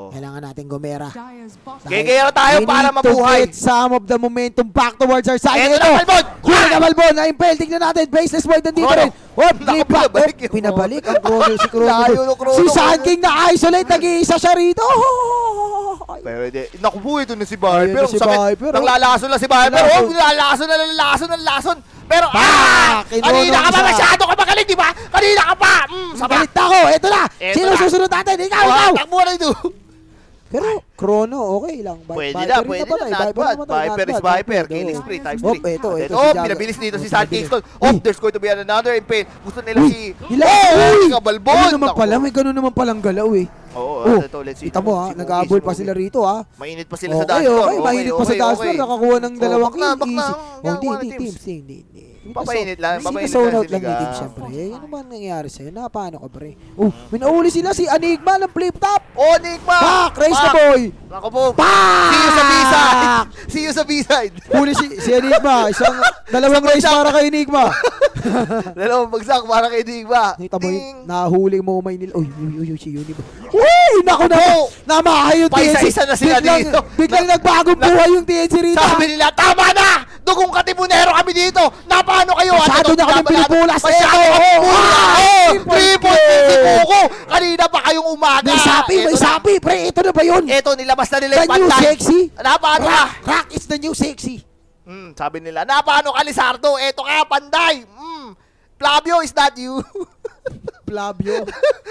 Oo. Kailangan natin gumera. Dyer's bottom Gigero tayo We para need to mabuhay. get some of the momentum back towards our side. Eto na, Balbon! Huli na Balbon! Na-impale, tignan natin. Baseless Void nandito Chrono. rin. Hop, Naku, flip back. pinabalik Hop, yung pinabalik ang Chrono si Chrono. Layo ng Chrono. Si Sun King na-isolate. Nag-iisa siya rito. Pero hindi. Naku po, ito na si Viper. Ayun na Ang si sakit. Viper, oh. Nanglalason na si Viper. Lason. Oh, nilalason na nilalason na nilalason. Pero, Bah! ah! Kinuno Kanina ka pa isa. masyado ka magaling, di ba? Kanina ka pa! Mm, sama. Galit na ako. Ito na. Eto Sino na. susunod natin? Ikaw, Oh, ikaw. takbo na ito. Pero Chrono, okay lang. Vi- Pwede Viper na, rin pwede na. napatay. Not Viper bad. namatay, not Viper is bad, not Viper. bad. Killing Oo. spree, times Oh, three. ito, ito. Oh, si Jagger. pinabilis dito si Oh, Sun pinabilis. Kingston. Oh, there's going to be another impale. Gusto nila Uy, si... Hila. Oh, Uy! si Kabalbon. Ano naman Naku. pala, may ganun naman palang galaw eh. Oo, Oh, ito ulit si... kita mo ha, si nag-aabol Cookie, pa si sila Cookie. rito ha. Mainit pa sila sa Okay, dashboard. okay, mainit pa sa okay, dashboard, okay. nakakuha ng Oh, dalawang bakla, kill, bakla, easy. ang Oh, ginagawa hindi, ng hindi, teams. teams, hindi, hindi. Papainit lang, Hindi papainit ka lang sound out si lang ni Liga. Team, syempre. Eh, ano ba nangyayari sa'yo? Na, paano ka, pre? Oh, minauli sila si Enigma ng flip top. Oh, Nigma! Back, raise the Back! boy. Naku po. Back! See you sa B-side! See you sa B-side! Huli si, si Enigma. Isang, dalawang race para kay Enigma. Dalawang bagsak para kay Nigma. Nakita mo Ding! yun, nahuli mo may nila. Uy, uy, uy, uy, si Uniba. Uy, naku na. Oh! Namahay yung T N C. Paisa-isa na sila biglang, dito. Biglang Na- nagbagong na- buhay yung T N C rito. Sabi nila, tama na! Dugong katibunero kami dito! Na paano kayo? Masyado Ano na kami laban natin? pinipulas. Masyado Eh, na oh, pinipulas! ah, Oh! triple Triple kill! kill si Kuko! Kanina pa kayong umaga! May sapi, may Eto na. sapi. Pre, ito na ba yun? Eto, nilabas na nila The yung new pantay. sexy. Na paano ka? Rock, rock is the new sexy. Hmm, sabi nila, na paano ka, Lizardo? Eto ka, Panday! Hmm, Flavio is not you. Flavio.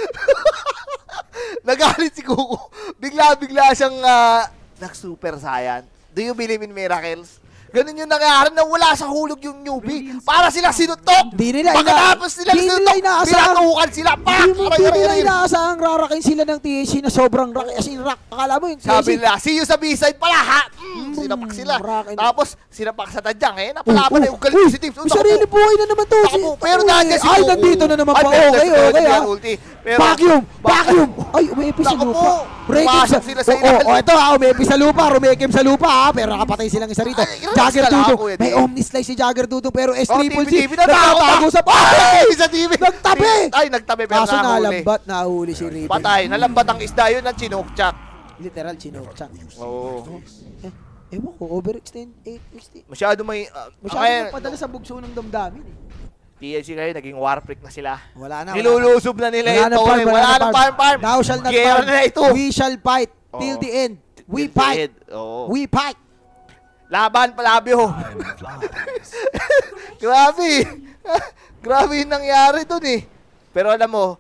Nagalit si Kuko. Bigla-bigla siyang uh, nag-super saiyan. Do you believe in miracles? Ganun yung nangyari na wala sa hulog yung newbie. Para sila sinutok. Di nila ina- Pagkatapos nila di nila sinutok, inaasahan. pinatukan sila. Pak! Hindi mo Aray, hindi aray, nila aray. inaasahang rarakin sila ng T N C na sobrang rock. As in rock. Akala mo yung T N C. Sabi nila, see you sa B-side pala ha. Mm, sinapak sila. rock and- Tapos, sinapak sa tadyang eh. Napalaban na yung galit uy, si Tips. may sarili buhay na naman to. Naku Si- po, pero Uy, nandiyan si Ay, Kuko. nandito na naman Ay, pa. pero Okay, let's go, okay let's ha. go, ulti. Pero- Vacuum! Ba- Vacuum! Ay, umiipis sa Naku lupa. po, Breaking sa... pumasok sila sa Oo, ilalim. oh, ito ha, umiipis sa lupa. Rumikim sa lupa ha. Pero nakapatay silang isa rito. Ay, relax Jagger ka lang, Dudong. Kuya May Dave. Omni-Slice si Jagger Dudong. Pero S Oh, Triple T V, C. T V na Nagtatago sa... Ay, sa T V. Nagtabi! Ay, nagtabi pero Kaso nahuli. nalambat, nahuli si Riven. Patay, nalambat ang isda yun ng chinokchak. Literal, chinokchak. Oo. Eh, ewan ko, overextend, eh, extend. Masyado may... Uh, Masyado padala sa bugso ng damdamin eh. T N C kayo, naging warprick na sila. Wala na. wala na. Nilulusob na nila Wala yung na tore. farm, Wala na farm farm. Thou shall not Gera farm. na ito. We shall fight till Oo. the end. We Till the fight. end. Oo. We fight. Laban, palabyo. Grabe. Grabe yung nangyari dun eh. Pero alam mo,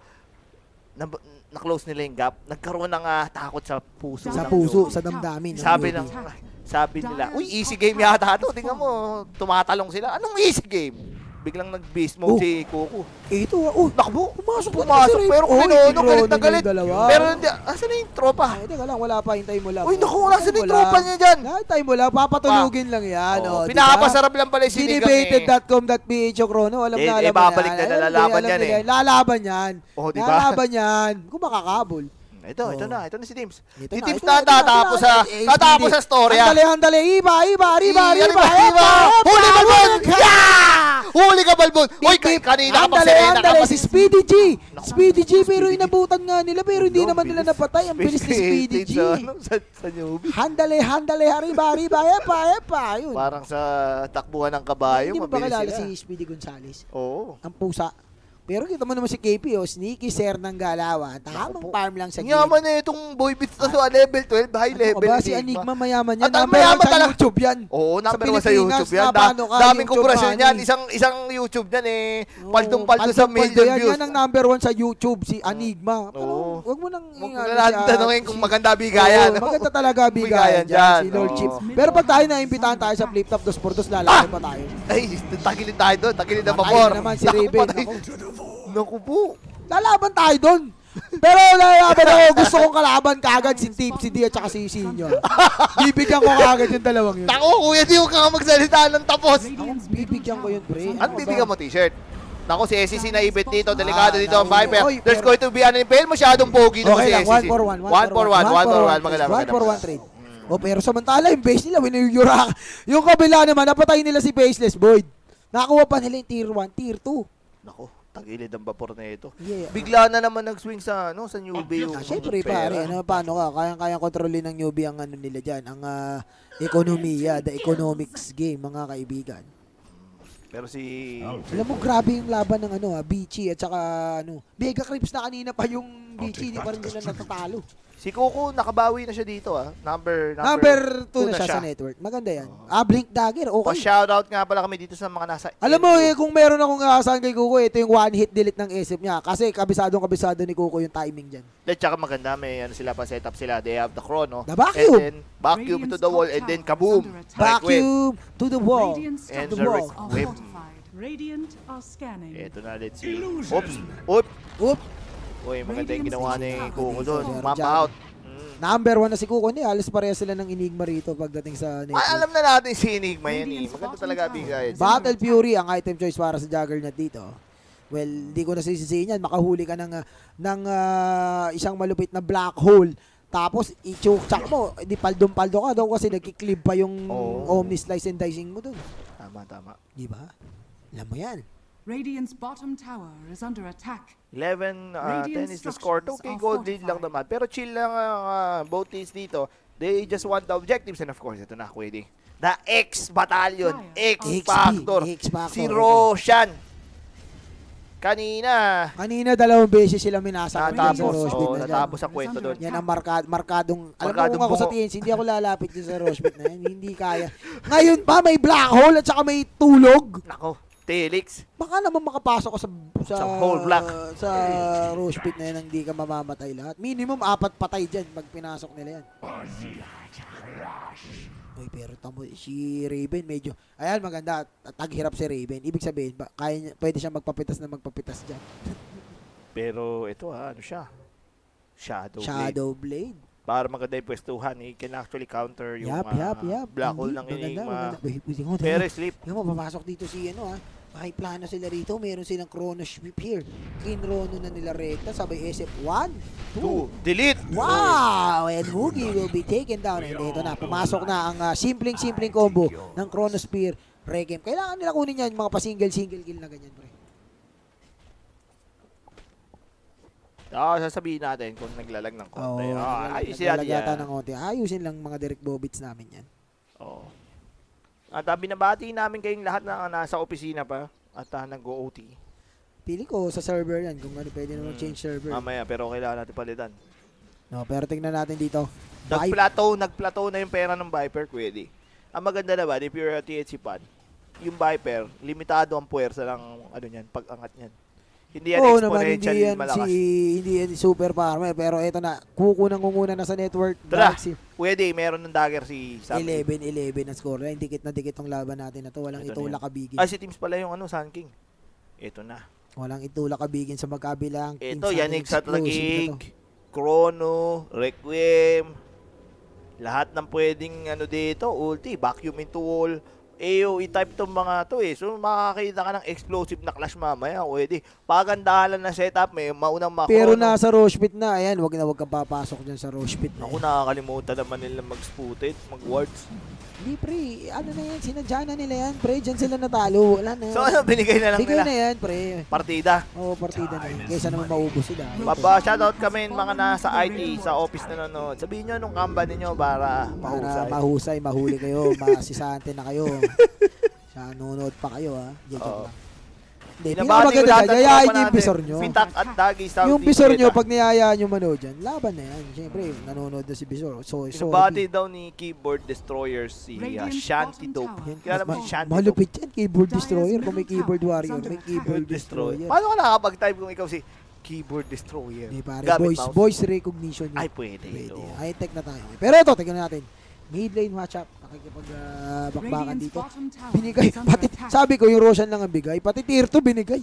na, na-close nila yung gap. Nagkaroon ng ah, takot sa puso. Sa ng puso, Joe. sa damdamin. Sabi ng ng sabi nila, uy, easy game yata to. Tingnan mo, tumatalong sila. Anong easy game? Biglang nag-beast Oh. mode si Kuko. Ito, oh, Nakbo, pumasok pa pumasok. na si Pero Riven. Oy, Pinono, Pinono galit na yung galit. dalawa. Pero hindi, asan na yung tropa? Ay, teka lang, wala pa, hintay mo lang. Uy, naku, Hintay nasa na mo yung tropa lang. niya dyan? Hintay mo lang, papatulugin lang yan. Oh, Oh, pinapasarap lang pala yung sinigang eh. Dinibated dot com dot p h o Chrono, alam Eh, na eh, alam mo babalik yan. na, Alam lalaban nila, yan alam eh. nila. Lalaban yan. Oh, di ba? Lalaban yan. Kung makakabol. Ito, Oh. ito na, ito na si Tims. Ito Si na, Tims ito na na, ito na, tatapos ito na. sa, Eh, tatapos Speedy. sa storya. Handali, handali. Iba, iba, riba, Ih, riba. ano ba, riba? Huli ka, Balbon! Yeah! Huli ka, Balbon! Uy, Tip, kanina ka pa handali, sirena ka handali. pa. Si Speedy G. Speedy G, pero inabutan nga nila, pero hindi Ano, naman nila bilis. napatay. Ang bilis ni Speedy G. Sa, ano, sa, sa newbie. Handali, handali, riba, riba, epa, epa. Yun. Parang sa takbuhan ng kabayo, Hindi mo ba mabilis kilala sila. si Speedy Gonzales? Oo. Ang pusa. Pero kita mo naman si K P, oh, sneaky sir ng galawan. Tamang Naku po. farm lang sa Ang gilid. yaman na itong boy bits na sa level twelve, high Ano ka level. ba? Si Enigma mayaman yan. At ang Number one mayaman sa talaga. YouTube yan. Oo, number one sa Pilipinas, YouTube yan. Da, napano ka, daming YouTube kompresyon money. yan. Isang isang YouTube yan eh. Oo, Paldong-paldo sa paldong-paldo million yan. views. Yan ang number one sa YouTube, si Enigma. Pero Oo. wag mo nang... Huwag mo ano na natin siya, tanongin kung si- maganda bigayan. Oo, maganda talaga bigayan Bigayan dyan, dyan, si Lord oo. Chip. Pero pag tayo naimbitahan tayo sa Flip Top dos por dos, lalaki pa tayo. Ay, tagilid tayo doon. Tagilid na Patay vapor. na naman si Naku, Raven. patay. Naku. Naku po. Lalaban tayo doon. Pero lalaban ako, gusto kong kalaban kaagad si Tipsy D at saka si Senior. Bibigyan ko kaagad yung dalawang yun. Tako, kuya, di ko ka magsalita ng tapos. Ako, bibigyan ko yun, pre. Ano bibigyan mo t-shirt? Naku, si S C C na ibit dito. Delikado Ah, dito ang nahuli. Viper. Oy, There's pero- going to be an impale. Masyadong pogi naman Okay si lang, S C C. one for one. One for one. One for one. Maganda, One maganda. for one trade. O pero samantala, yung base nila, winuyurak. Yung kabila naman, napatay nila si Faceless Void. Nakakuha pa nila yung tier one, tier two. Naku. tagilid ang vapor na ito. Yeah. Bigla na naman nag-swing sa ano sa newbie yung Ah, syempre pera. pare, ano, paano ka? Kayang-kayang kontrolin ng newbie ang ano nila dyan, ang ah, ekonomiya, the economics game, mga kaibigan. Pero si... Alam mo, grabe yung laban ng ano, ah, Bichi at saka ano, Mega Crips na kanina pa yung Bichi, hindi pa rin sila natatalo. Si Coco, nakabawi na siya dito ah. Number Number two two na siya sa network. Maganda yan. Ah, Blink Dagger, okay. Pa-shoutout nga pala kami dito sa mga nasa... Alam mo eh, kung meron akong aasahan kay Kuko, ito yung one hit delete ng S M niya. Kasi kabisadong kabisado ni Kuko yung timing dyan. At saka maganda, may ano sila pa setup sila. They have the chrono. The vacuum. And then, vacuum to the wall. And then, kaboom. Vacuum to the wall. Radiant's And the top wall. towers are Whip. fortified. Radiant are scanning. Ito na, let's see. Oops. Oops. Oop. Uy, maganda yung ginawa ni Coco doon. Meron Map dyan. out. Mm. Number one na si Kuko. Hindi, alis pareha sila ng Enigma rito pagdating sa Ay, network. alam na natin si Enigma yan eh. Maganda talaga bigay. Battle Fury ang item choice para sa Juggernaut dito. Well, hindi ko na sisisihin yan. Makahuli ka ng, ah, ng ah, isang malupit na black hole. Tapos, i-choke mo. Di paldong-paldo ka daw kasi nagkiklib pa yung Oo. Omni Slice and Dicing mo dun. Tama, tama. Di ba? Alam mo yan. Radiant's bottom tower is under attack. eleven, uh, ten Radiant is the score. structures Okay, are gold lead lang fortified. naman. Pero chill lang ang uh, both teams dito. They just want the objectives. And of course, ito na, Kwedi. The X Battalion. X X P, Factor. X Factor. Si Roshan. Kanina. Kanina dalawang beses sila minasa. Natapos. Roshbit Oh, na dyan. natapos ang kwento doon. Yan ang markad, markadong, alam Markadong mo kung ako sa bungo. T N C, hindi ako lalapit din sa Roshbit na yan. Hindi kaya. Ngayon pa, may black hole at saka may tulog. Nako, Telix. Baka naman makapasok ka sa sa, Sa whole block. sa Roche Pit na yan, hindi ka mamamatay lahat. Minimum apat patay dyan pag pinasok nila yan. Uy, pero tamo si Raven medyo, ayan maganda, taghirap si Raven. Ibig sabihin, ba, kaya niya, pwede siya magpapitas na magpapitas dyan. Pero ito ha, ano siya? Shadow, Blade. Shadow Blade. Para maganda yung pwestuhan, he can actually counter yung Yap, uh, yap, yap. black hole Hindi, ng maganda, Enigma. maganda. Wait, wait, tingnan mo, tingnan Pero mo. sleep. Tingnan mo, papasok dito si ano ha. May plano sila rito. Meron silang Chrono Sweep here. Kinrono na nila rekta. Sabay S F one, two. Two. Delete. Wow! And Mugi will be taken down. And ito na, pumasok na ang uh, simpleng-simpleng combo ng Chrono Spear, Regem. Kailangan nila kunin yan, mga pa-single-single kill na ganyan, pre. Ah, sasabihin natin kung naglalag ng Oo, konti. Ah, ayos yan naglalag yata yan. ng konti. Ayusin lang mga Derek Bobits namin yan. Oo. At uh, binabati namin kayong lahat na nasa opisina pa at uh, nag-O O T. Pili ko sa server yan, kung ano pwede naman Hmm. change server. Mamaya, pero kailangan natin palitan. No, pero tingnan natin dito. Vibe. Nag-plateau, nag-plateau na yung pera ng Viper, Kwedi. Ang maganda naman, if you're a T H C fan, yung Viper, limitado ang puwersa ng ano niyan, pag-angat niyan. Hindi yan Oo naman, hindi exponential yan malakas. si hindi yan super farmer, pero ito na, kukunang kunguna na sa network. Tara. Galaxy. Pwede, meron ng dagger si Sam. eleven eleven ang score. Ay, dikit na dikit tong laban natin na to. Walang Ito na itulak yan. kabigin. Ah, si Teams pala yung ano, Sun King. Ito na. Walang itulak kabigin sa magkabilang. teams Ito, natin. Yannick sa Explosive na to. Tlagig, Chrono, Requiem, lahat ng pwedeng ano dito, ulti, vacuum into wall, A O E type tong mga to eh. So makakita ka ng explosive na clash mamaya, pwede. Pagandahan lang na setup, may maunang makro. Pero nasa Roche Pit na, ayan, wag na wag kang papasok dyan sa Roche Pit na. Ako nakakalimutan naman nila mag-spooted, mag-wards. Hindi pre, ano na yan, sinadya na nila yan, pre, dyan sila natalo. Wala na yan. So ano, binigay na lang Bigay nila? na yan, pre. Partida. Oo, partida na yan. Kaysa naman maubos sila. Papa-shoutout kami mga nasa I T, sa office na nanonood. Sabihin nyo nung company nyo para Para mahusay. mahusay, mahuli kayo, masisante na kayo. Sa nunod pa kayo, ha. Joke Oo. lang. Hindi, Binabati ko pinakamaganda lahat dyan, ng yayain tropa niyo yung natin. visor nyo. Fintak at Dagi South Yung visor nyo, pag niyayaan nyo manood dyan, laban na yan. Siyempre, nanonood na si visor. So, so Binabati daw ni Keyboard Destroyer si uh, Radiant's Shanty bottom Dope. tower. Kaya naman Ma- si Shanty malupit Dope. yan, keyboard Dyer's destroyer. Kung may middle keyboard tower is warrior, under may attack. keyboard Keyboard Destroyer. destroyer. Paano ka nakakapag-type kung ikaw si Keyboard Destroyer? Hindi pare, Gamit voice, mouse? voice recognition yun. Ay, pwede. Pwede. ito. High-tech na tayo. Pero ito, tingnan natin. Mid lane matchup. Nakikipag-bakbakan Radiant's dito. bottom tower Binigay. is under Pati, attack. sabi ko, yung Roshan lang ang bigay. Pati tier two binigay.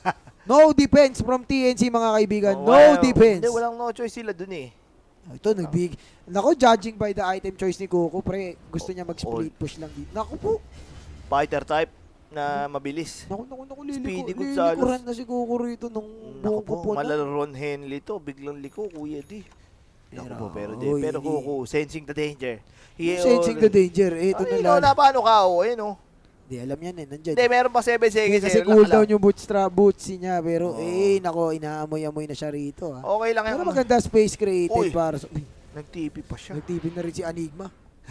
No defense from T N C, mga kaibigan. Oh, No wow. defense. Hindi, walang no choice sila dun eh. Ito, nagbig. Nako, judging by the item choice ni Coco, pre, gusto niya mag-split push lang dito. Nako po. Fighter type na mabilis. Naku, naku, naku, Speedy liliko, Gonzales. lilikuran na si Coco rito nung Naku buong po, kupo na. malaron Henley to. Biglang liko, Kuya D. Naku Pero, po, pero di. uy, Pero hindi. Kuku, sensing the danger. He Sensing the already- danger. Eh, ito Ay, na no, lang. na paano ka, oh, ayun oh. Hindi, alam yan eh, nandyan. Hindi, meron pa seven Eh, seconds. kasi eh, cooldown alam. yung bootstrap, bootsy niya, pero Oo. eh, nako, inaamoy-amoy na siya rito. Ha? Okay lang Pero yan. maganda space created Uy. para sa... Uy, Nag-T P pa siya. nagtipid na rin si Enigma.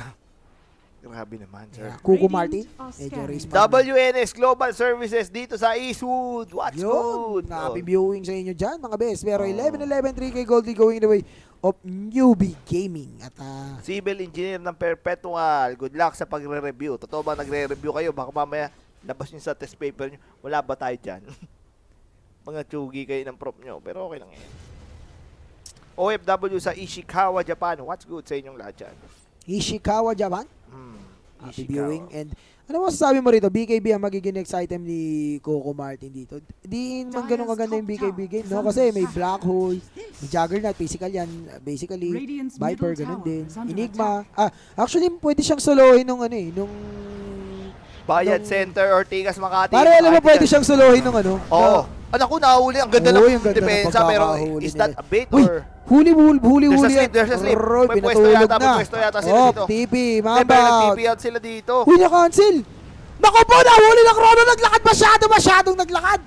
Grabe naman, sir. Yeah. Kuko Martin, Radiant are medyo scanning. race pa. W N S Global Services dito sa Eastwood. What's Yun, good? happy Oh. viewing sa inyo dyan, mga best. Pero Oh. eleven eleven three K Goldie going the way of Newbie Gaming. At ah, Civil Engineer ng Perpetual. Good luck sa pagre-review. Totoo ba nagre-review kayo? Baka mamaya labas nyo sa test paper nyo. Wala ba tayo dyan? Mga tsugi kayo ng prop nyo. Pero okay lang yan. O F W sa Ishikawa, Japan. What's good sa inyong lahat dyan? Ishikawa, Japan. Hmm. Happy Ishikawa. viewing. And ano masasabi mo rito? B K B ang magiging next item ni Coco Martin dito. Di man ganun kaganda yung B K B game, no? Kasi may Black Hole, may Juggernaut, physical yan. Basically, Radiant's Viper, middle ganun tower din. is under Enigma. Ah, actually, pwede siyang solohin nung ano eh, nung... Bayad nung- Center, Ortigas, Makati. Pare, alam mo, Makati pwede dyan. siyang solohin nung ano? Oo. Anak ko, nahuli. Ang ganda Oo, ng yung ganda ng depensa. Pero pagkakahuli is that nila. a bait Uy, or... huli, huli, huli, There's a huli. slip, there's a slip. Roy, May pwesto pinatulog yata, may na. pwesto yata sila Oh, dito. T P, Hindi, mamba. pero nag-T P out sila dito. Uy, na-cancel. Naku po, nahuli ng Chrono. Naglakad masyado, masyadong naglakad.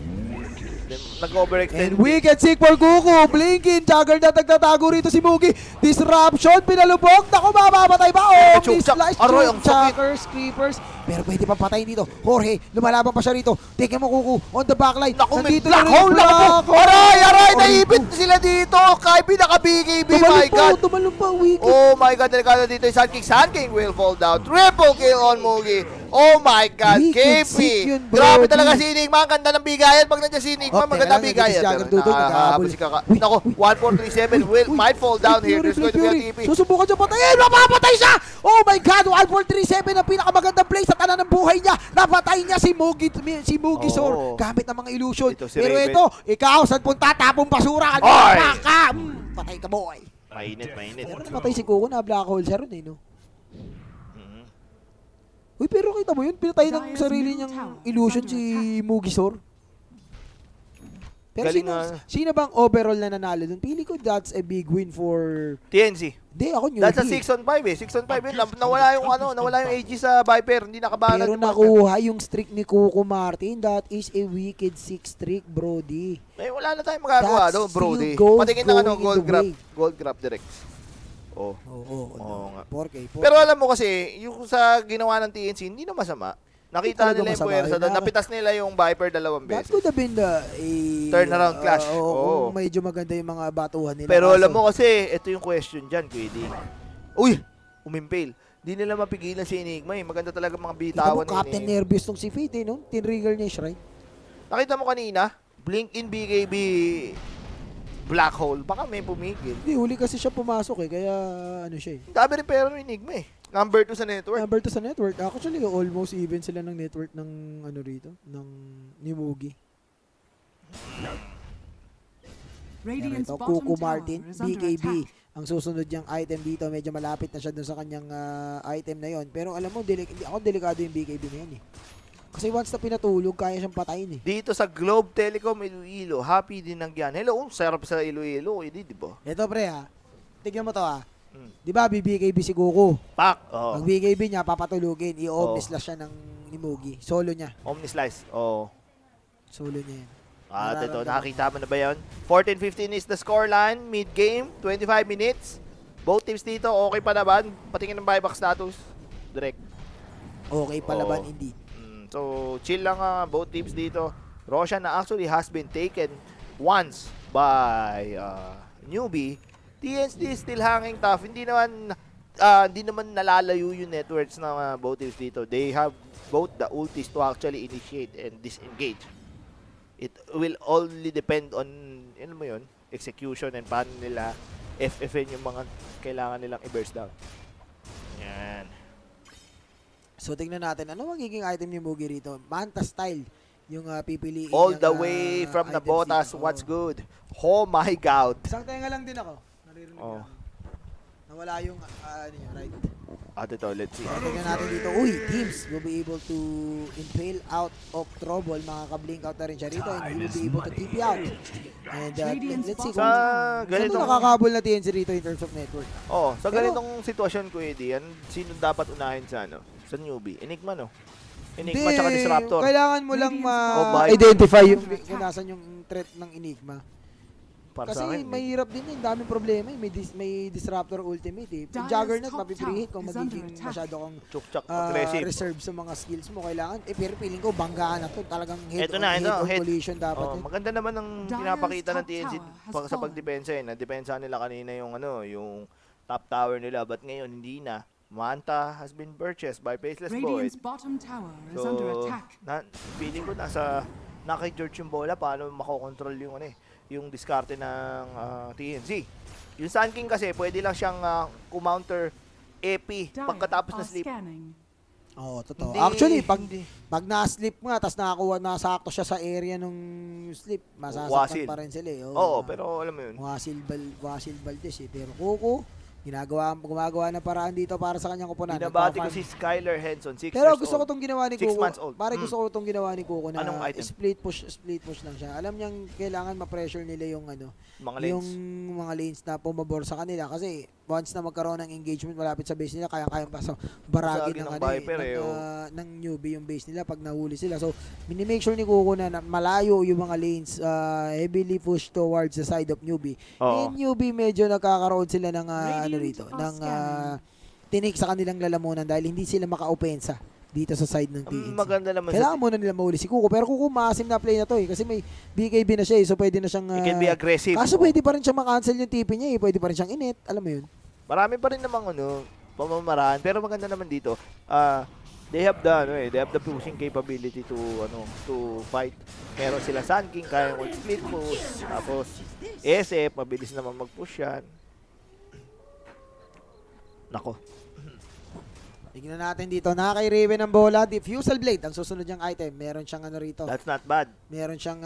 Nag-overextend. And wicked sick for Kuku. Blinking. Juggernaut nagtatago rito si Mugi. Disruption. Pinalubog. Naku, mamamatay ba? Oh, Chuk, chuk. miss-slice. Aroy, ang sakit. Chuckers, creepers. Pero pwede pa patayin dito. Jorge, lumalaban pa siya rito. Tingnan mo, Kuku. On the backline. Naku, may Nandito black na rin hole. yung Naku black po. hole. Aray, aray. Aray Naipit po. sila dito. Kaipi naka-B K B. My Tumalun pa, God. tumalun pa. Wicked. Oh my God. Delikado dito yung Sun King. Sun King will fall down. Triple kill on Mugi. Oh my God. Wicked K P. sick yun, bro. Grabe talaga si Enigma. Ang ganda ng bigayan. Pag nandiyan si Enigma, Oh, maganda teka lang, bigayan. nag-Jagger Pero Dudong, nakakahabol naghahabol. si Kaka. Uy, Naku, uy. one four three seven will, Uy, might fall down Flip here. Fury, There's going Flip to be a Fury. T P. Susubukan siya patayin. Mapapatay siya. Oh my God. one four three seven ang pinakamagandang play sa tanan ng buhay niya. Napatay niya si Mugi, si Mugi Oo. Sor gamit ng mga illusion. Ito si Pero Raven. ito, ikaw, saan punta? Tapong basura. Oy! Ka. Mm, patay ka, boy. Mainit, mainit. Pero napatay si Kuko na black hole siya ron eh, no? Mhm. Uy, pero kita mo yun, pinatay ng Dyer's sarili middle niyang tower illusion is si under Mugi Sor. Pero Galing sino, nga. sino bang overall na nanalo dun? Pili ko that's a big win for... T N C. Hindi, ako newbie. That's a six on five eh. six on five yun. Na- Nawala yung ano, nawala yung A G sa Viper. Hindi nakabanat Pero yung Viper. nakuha yung streak ni Kuko Martin. That is a wicked six streak, Brody. Eh, wala na tayong magagawa That's doon, Brody. still gold Patingin ng ano, going in gold the grab. way. Gold grab direct. Oh. Oo, oo. Oo nga. four K, four K. Pero alam mo kasi, yung sa ginawa ng T N C, hindi na masama. Nakita Hindi talaga nila yung masama. puwersa doon. Na- Napitas nila yung Viper dalawang That beses. could have been the a, Turnaround clash. Uh, oo, Oo. kung medyo maganda yung mga batuhan nila. Pero Kaso, alam mo kasi, ito yung question dyan, Kuya D. Uy! Umimpale. Hindi nila mapigilan si Enigma eh. Maganda talaga mga kita mo, bitawan Captain ni Enigma. Nervous tong si Fate, eh, no? Tinrigger niya yung shrine. Nakita mo kanina, blink in B K B black hole. Baka may pumigil. Hindi, huli kasi siya pumasok eh. Kaya ano siya eh. Dami rin pero ng Enigma eh. Number two sa network. Number two sa network. Actually, almost even sila ng network ng ano rito, ng ni Mugi. Radiant's Ito, bottom Kuko tower Martin, is B under K B. attack. Ang susunod niyang item dito, medyo malapit na siya dun sa kanyang ah, item na yon. Pero alam mo, delik hindi ako delikado yung B K B na yan eh. Kasi once na pinatulog, kaya siyang patayin eh. Dito sa Globe Telecom Iloilo, happy din ang yan. Hello, oh, sarap sa Iloilo. Hindi, di ba? Ito pre ha, tignan mo to ha. Hmm. Di ba, B B K B si Kuko? Pak! Oh. Pag B K B niya, papatulugin, i-omni Oo. slash siya ng ni Mugi. Solo niya. Omni Slice. Oh. Solo niya yan. At ito, Nararamdaman. nakakita mo na ba yun? fourteen fifteen is the scoreline. Mid-game, twenty-five minutes. Both teams dito, okay pa naman. Patingin ng buyback status. Direct. Okay palaban Oo. indeed. Mm, so, chill lang ah, both teams dito. Roshan na actually has been taken once by uh, Newbie. T N C still hanging tough. Hindi naman ah, hindi naman nalalayo yung networks ng uh, both teams dito. They have both the ultis to actually initiate and disengage. It will only depend on, ano mo yun, execution and paano nila F F N yung mga kailangan nilang i-burst down. Yan. So tingnan natin, ano magiging item ni Mugi rito? Manta style yung uh, pipiliin. All niyang, the ah, way from items Nabotas, dito. what's Oo. good? Oh my God. Isang tenga lang din ako. Naririnig Oh. lang. Nawala yung, uh, ano yun, right? At ito, let's see. So, tingnan natin dito. Uy, teams will be able to impale out of trouble. Makaka-blink out na rin siya rito and he will be able to T P out. And uh, let's see Sa kung ganitong, ganito nakakabol na T N C rito in terms of network. oh, sa Pero- ganitong sitwasyon ko, Eddie, yan, sino dapat unahin sa, ano, sa newbie? Enigma, no? Enigma tsaka Disruptor. Kailangan mo lang Oh, ma-identify yung kung nasan yung threat ng Enigma. Para Kasi sa akin, mahirap din yun. Daming problema eh. May, dis may Disruptor ultimate eh. Yung Juggernaut, mapipreheat kung magiging masyado kang Chuk-chuk, uh, aggressive. reserve sa mga skills mo. Kailangan, eh pero feeling ko, banggaan na to. Talagang head Ito on na, head, ito, on head. collision dapat Oh, yun. maganda naman ang Dyer's pinapakita ng top T N C tower has pag sa fallen. pagdepensa eh. Na-depensa nila kanina yung ano, yung top tower nila. But ngayon, hindi na. Manta has been purchased by Faceless Void. Radiant's bottom tower is So, under attack. na, feeling ko nasa na kay George yung bola, paano makokontrol yung ano eh, yung diskarte ng uh, T N C. Yung Sun King kasi, pwede lang siyang uh, kumounter A P pagkatapos na sleep. Oo, totoo. Hindi, Actually, pag, hindi. pag na-sleep nga, tapos nakakuha, nasakto siya sa area nung sleep, masasaktan Wasil. pa rin sila eh. Oo, pero alam mo yun. Wasil, Bal Wasil Valdez eh. Pero Kuko, ginagawa, gumagawa ng paraan dito para sa kanyang kupunan. Binabati ko si Skylar Henson, six Pero years gusto ko old. itong ginawa ni Six Kuko. months old. Pare, Mm. gusto ko itong ginawa ni Kuko na Anong item? split push, split push lang siya. Alam niyang kailangan ma-pressure nila yung ano, Mga lanes. yung mga lanes na pumabor sa kanila kasi once na magkaroon ng engagement malapit sa base nila, kaya-kaya pa sa baragin Basagin ng, ng ano, eh, Viper ng, eh, oh. ah, ng newbie yung base nila pag nahuli sila. So, minimake sure ni Kuko na, na malayo yung mga lanes, ah, heavily push towards the side of newbie. Oo. And newbie medyo nagkakaroon sila ng ah, ano Radiant rito, are ng scanning. ah, tinik sa kanilang lalamunan dahil hindi sila maka-opensa dito sa side ng T N C. Ang maganda naman Kailangan sa muna nila mahuli si Kuko. Pero Kuko, maasim na play na to eh. Kasi may B K B na siya eh. So pwede na siyang... It can ah, be aggressive. kaso Oh. pwede pa rin siyang makancel yung T P niya eh. Pwede pa rin siyang init. Alam mo yun? Marami pa rin namang ano, pamamaraan. Pero maganda naman dito, ah, they have the ano eh, they have the pushing capability to ano, to fight. Meron sila Sun King, kaya mag split push. Tapos S F, mabilis naman mag-push yan. Nako. Tignan natin dito. Nakakay Raven ng bola. Diffusal Blade. Ang susunod niyang item. Meron siyang ano rito. That's not bad. Meron siyang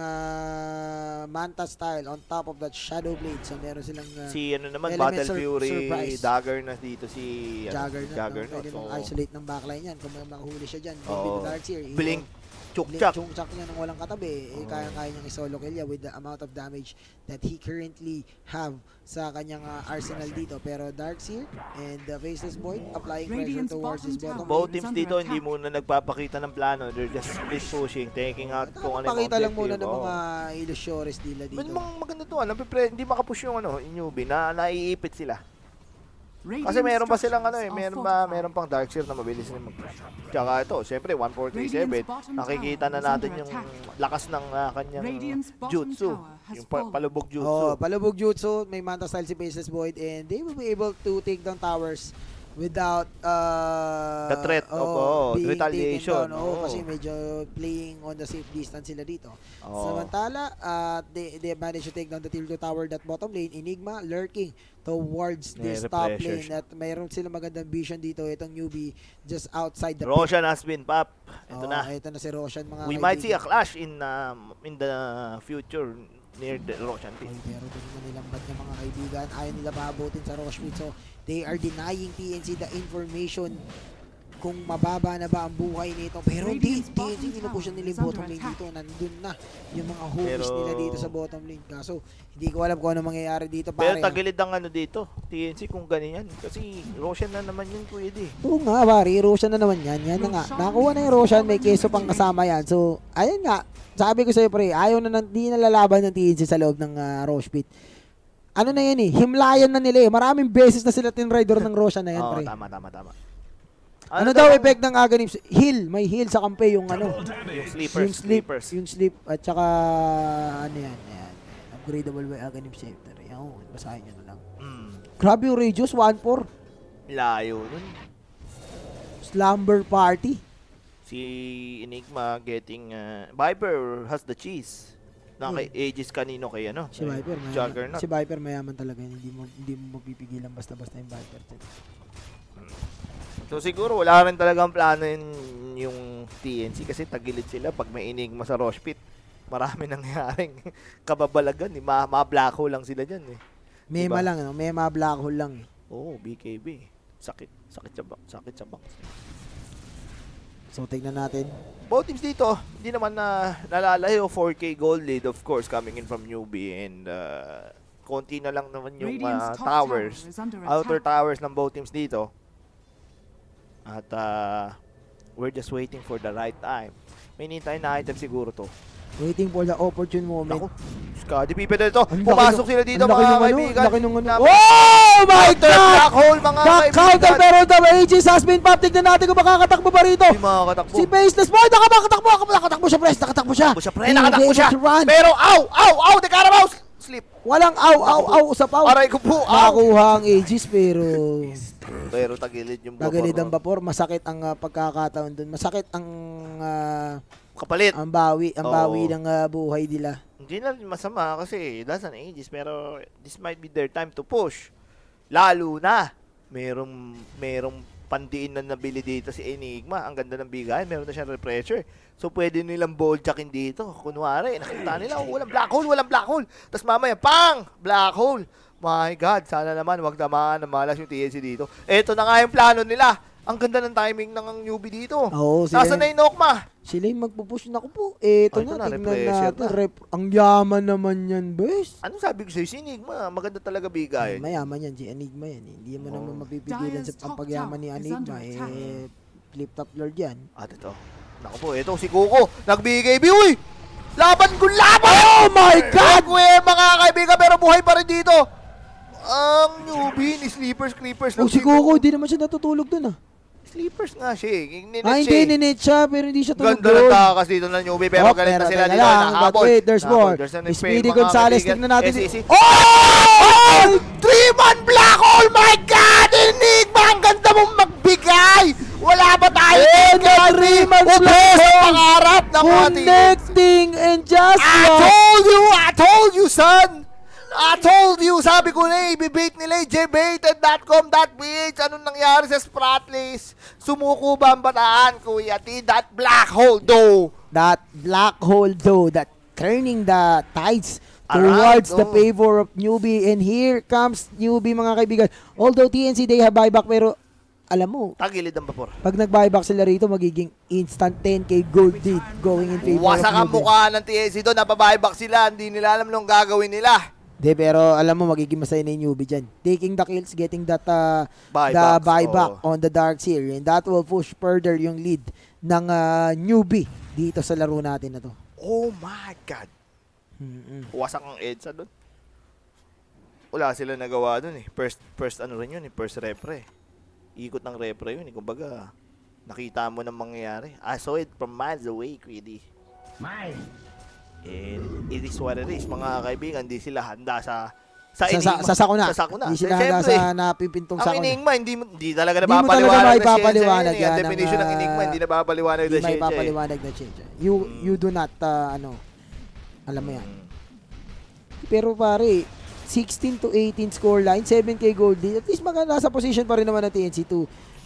ah, Manta style on top of that Shadow Blade. So meron silang uh, Si ano naman, Element Battle sur- Fury, surprise. Dagger na dito si ano, Juggernaut. Juggernaut. No? Pwede mong Oo. isolate ng backline yan. Kung may makahuli siya dyan. Oo. With the Darkseer. Blink, Blink, chuk-chak. chuk-chak niya nang walang katabi, eh, Oo. kaya-kaya niyang i-solo kill niya with the amount of damage that he currently have sa kanyang uh, arsenal dito. Pero Darkseer and the Faceless Void applying pressure Radiant's towards his bottom bottom tower. Both lane. teams dito hindi muna nagpapakita ng plano. They're just split pushing, taking out kung ano yung Pakita lang muna objective. ng Oo. mga Illusiores nila dito. Man, mga maganda to, alam, hindi makapush yung ano, yung newbie, na naiipit sila. Kasi meron pa silang ano eh, meron ba, meron pang Darkseer na mabilis na mag-push. Tsaka ito, syempre, one four three seven, nakikita na natin yung lakas ng uh, kanyang jutsu, yung pa palubog jutsu. Oh, palubog jutsu, may Manta style si Faceless Void and they will be able to take down towers without uh, The threat of, oh, oh, being retaliation. taken down. Oh, Oh. kasi medyo playing on the safe distance sila dito. Oh. Samantala, uh, they, they managed to take down the tier two tower that bottom lane. Enigma lurking towards Yeah, this the top pressure lane. At mayroon sila magandang vision dito. Itong newbie just outside the pit. Roshan has been pop. Ito Oh, na. ito na si Roshan, mga We might see a kaibigan. clash in um, in the future near the Roshan pit. Oy, pero doon na nilambad ng mga kaibigan. Ayaw nila pahabutin sa Roche Pit. So, they are denying T N C the information kung mababa na ba ang buhay nito. Pero hindi, T N C inupusyan nila yung bottom lane dito. Nandun na yung mga homies Pero- nila dito sa bottom lane. Kaso, hindi ko alam kung ano mangyayari dito. Pero Pare, tagilid ang ano dito, T N C kung ganyan. Kasi Roshan na naman yun, Kuya D. oo nga, pare. Roshan na naman yan. Yan na nga. Nakuha na yung Roshan. May keso pang kasama yan. So, ayun nga. Sabi ko sa'yo, pre, ayaw na, hindi na lalaban ng T N C sa loob ng uh, Roche Pit. Ano na yan eh, himlayan na nila eh. Maraming beses na sila tinrider ng Roshan na yan, Oo, pre. tama, tama, tama. Ano, daw effect ng Aghanim? Heal, may heal sa kampe yung ano. Yung sleepers, Yung sleep, sleepers. yung sleep at saka ano yan, ayan. Upgradable by Aghanim Scepter. Yan, basahin nyo na lang. Mm, Grabe yung Regius, one four. layo nun. Slumber Party. Si Enigma getting, uh, Viper has the cheese. Na kay Aegis kanino kay ano? Si Viper, mayaman. Juggernaut. Si Viper mayaman talaga yun. Hindi mo, hindi mo mapipigilan basta-basta yung Viper. So siguro wala rin talagang plano yun yung T N C kasi tagilid sila pag may Enigma sa Roche Pit. Marami nangyaring kababalagan. Eh. Ma, ma black hole lang sila dyan eh. Mema Diba? lang, ano? Mema black hole lang. eh. Oo, oh, B K B. Sakit. Sakit sa bak. Sakit sa bak. So, tignan natin. Both teams dito, hindi naman na nalalayo. four K gold lead, of course, coming in from newbie. And uh, konti na lang naman yung uh, towers. Outer towers ng both teams dito. At uh, We're just waiting for the right time. May nintay na item siguro to. Waiting for the opportune moment. Ako, Skadi Pipe na ito. Ang laki Pumasok nung- sila dito ang laki mga nung ano, kaibigan. ang laki nung ano. Napaka- Oh my Counter God! black hole mga The kaibigan. counter pero the Aegis has been popped. Tignan natin kung makakatakbo ba rito. Hindi makakatakbo. Si Faceless Boy, nakakatakbo, nakatakbo siya, Pres, nakatakbo siya. Nakatakbo siya, pre. He Nakatakbo was siya. able to run. Pero, aw! Aw! Aw! The Caramouse! Sleep. Walang aw, aw, aw, sa paw. Aray ko po. Aw! Nakakuha ang Aegis pero Pero tagilid yung vapor. tagilid ang vapor. Masakit ang uh, pagkakataon dun. Masakit ang uh, Kapalit. ang bawi, ang Oo. bawi ng uh, buhay nila. Hindi na rin masama kasi that's an Aegis. Pero this might be their time to push. Lalo na, merong, merong pandiin na nabili dito si Enigma. Ang ganda ng bigayan. Meron na siyang refresher. So, pwede nilang balljakin dito. Kunwari, nakita nila, oh, walang black hole, walang black hole. Tapos mamaya, pang! Black hole. My God, sana naman, wag naman na malas yung T N C dito. Eto na nga yung plano nila. Ang ganda ng timing ng newbie dito. Oo, sila, Nasaan na yung Nokma? sila yung magpupush. Naku po, eto Ay, ito na, na, tignan refresher natin. na. Rep, ang yaman naman yan, bes. Anong sabi ko sa'yo? Si Enigma, maganda talaga bigayan. Mayaman yan, si Enigma yan. eh. Hindi mo Oo. naman mapipigilan sa ang pagyaman ni Enigma. Eh, flip top lord yan. At ito. Naku po, ito si Kuko. Nagbigay B. Uy! Laban ko laban! Oh my God! Kuya, mga kaibigan, pero buhay pa rin dito. Ang newbie ni Sleepers Creepers. Oh, si Coco, di naman siya natutulog dun ah. Sleepers nga siya eh. Ninet Ah, siya eh. hindi, ninet siya, pero hindi siya tulog Ganda ng doon. takas dito ng newbie, pero Oh, galit na pero sila teka dito. lang, but Nahabol. wait, there's Nahabol. more. There's an Speedy mga Gonzales, kaibigan. tignan natin. S E C. Oh! Oh! Three-man black hole! My God! Enigma! Ang ganda mong magbigay! Wala ba tayo? And the three-man black Ubos ang hole! pangarap ng mga team. Connecting and just I like... told you! I told you, son! I told you! Sabi ko na, ibibait nila yung jbaited dot com dot p h. Anong nangyari sa Spratlys? Sumuko ba ang bataan, Kuya T? That black hole, though! That black hole though, that turning the tides Around, towards the oh. favor of newbie. And here comes newbie, mga kaibigan. Although T N C, they have buyback, pero alam mo, Tagilid ang vapor. pag nag-buyback sila rito, magiging instant ten K gold lead going in favor Wasak of ang newbie. mukha ng T N C doon. Napabuyback sila. Hindi nila alam nung gagawin nila. De, pero alam mo, magiging masaya na yung newbie dyan. Taking the kills, getting that uh, the Buybacks, buyback oo. on the Dark Seer. And that will push further yung lead ng uh, newbie dito sa laro natin na to. Oh my God. Mm-mm. Wasak ang EDSA doon. Wala sila nagawa doon eh. First, first ano rin yun eh. First repre. Ikot ng repre yun eh. Kumbaga, nakita mo nang mangyayari. I saw it from miles away, Quiddy. And it is what it is. Mga kaibigan, hindi sila handa sa sa Sa, sa, Enigma. sa sakuna. Sa sakuna. Hindi sila Eh, handa syempre, sa napipintong ang sakuna. Enigma, hindi, mo- hindi talaga Hindi mo talaga napapaliwanag na maipapaliwanag siyensya yan Ang ng, definition ng ah, Enigma, hindi napapaliwanag Hindi na may siyensya eh. papaliwanag na change. You, you do not, uh, ano, alam mo yan. Mm. Pero pare, sixteen to eighteen score line, seven K gold lead. At least maganda nasa position pa rin naman ng T N C to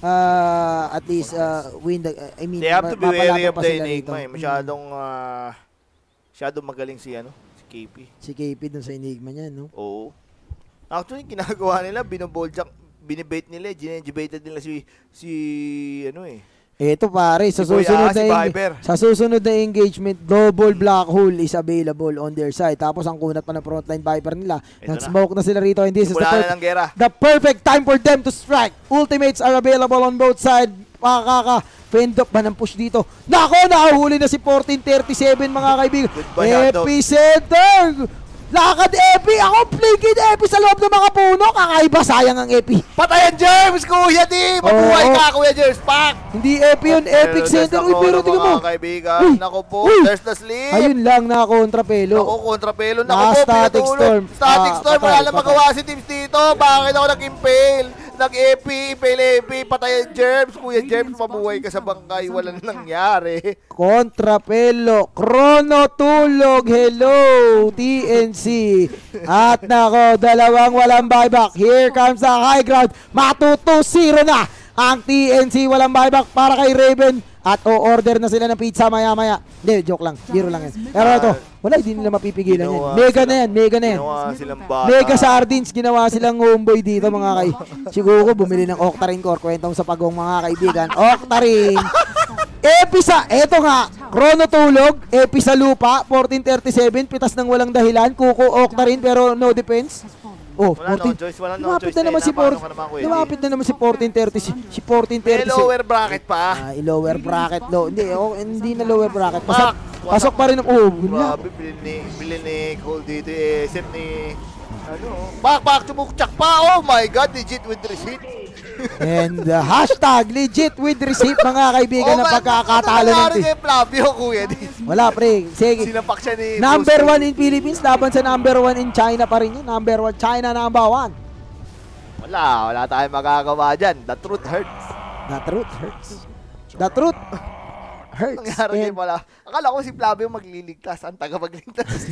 uh, at least uh, win the, uh, I mean, They have to be wary mapalaban of pa the sila Enigma rito. eh. Masyadong, ah, masyadong magaling si, ano, si K P. Mm. Si K P dun sa Enigma niya, no? Oo. Actually, ginagawa nila, binoboljak, binibait nila, ginengibated nila si, si, ano eh. Eto pare, sa Si Boy susunod A, si na eng- Viper. sa susunod na engagement, double black hole is available on their side. Tapos ang kunat pa ng frontline Viper nila. Ito Nag-smoke na. sila rito, and this is the, Wala per- na ng gera. the perfect time for them to strike. Ultimates are available on both sides. Pakaka, fend up ba ng push dito? Nako, nakahuli na si fourteen thirty-seven, mga kaibigan. Goodbye, hotdog. Epicenter! Lakad Epi! Ako, flinkid Epi sa loob ng mga puno. Kakaiba, sayang ang Epi. Patayan, Germs! Kuya D! Mabuhay Oo. ka, Kuya Germs! Pak! Hindi Epi yun, Epic Center. Uy, pero tingnan mo. Mga kaibigan, Uy! nako po, Uy! there's the sleep. Ayun lang na kontrapelo. Ako, kontrapelo. Nako Naka po, static pinatulog. storm. Static Ah, storm, patay, wala lang patay. magawa si teams dito. Bakit ako nag-impale? Nag-epi, impale-epi, patayan, Germs. Kuya Germs, mabuhay ka sa bangkay. Walang nangyari. Kontrapelo, Chrono Tulog, hello, T N C. At nako, dalawang walang buyback. Here comes the high ground. Matuto zero na ang T N C, walang buyback para kay Raven. At o-order na sila ng pizza maya-maya. Hindi, joke lang. Biro lang yan. Pero ito, wala, hindi nila mapipigilan yan. Ginawa Mega sila- na yan, mega na yan. Ginawa silang bata. Mega sardines, ginawa silang homeboy dito, mga kay. Siguro bumili ng Octarine Core, kwentong sa pagong, mga kaibigan. Octarine. Episa, eto nga, Chrono Tulog, Episa Lupa, fourteen thirty-seven, pitas ng walang dahilan, Kuko Octarine pero no defense. Oh, Wala fourteen. no choice, wala no Lumapit choice. na naman si Napano four. ka naman, Kuya D. Lumapit na naman si fourteen thirty. Si, si fourteen May thirty. lower bracket pa. Ah, lower bracket low. Hindi, oh, hindi na lower bracket. Pasok, Mak, pasok pa rin. Oh, wala. Grabe, bilhin ni, bilhin ni Cole dito eh. Isip ni, ano, bak, bak, tumukchak pa. Oh my God, legit with receipt. And uh, hashtag legit with receipt mga kaibigan ng pagkakatalo ng ng team. Ano Flavio, Kuya D? Wala pre. Sige. Sinapak siya ni Number Bruce one in Philippines laban sa number one in China pa rin yun. Number one, China number one. Wala, wala tayong magagawa dyan. The truth hurts. The truth hurts. The truth hurts. Nangyari And, kayo pala. Akala ko si Flavio magliligtas. Ang taga magligtas.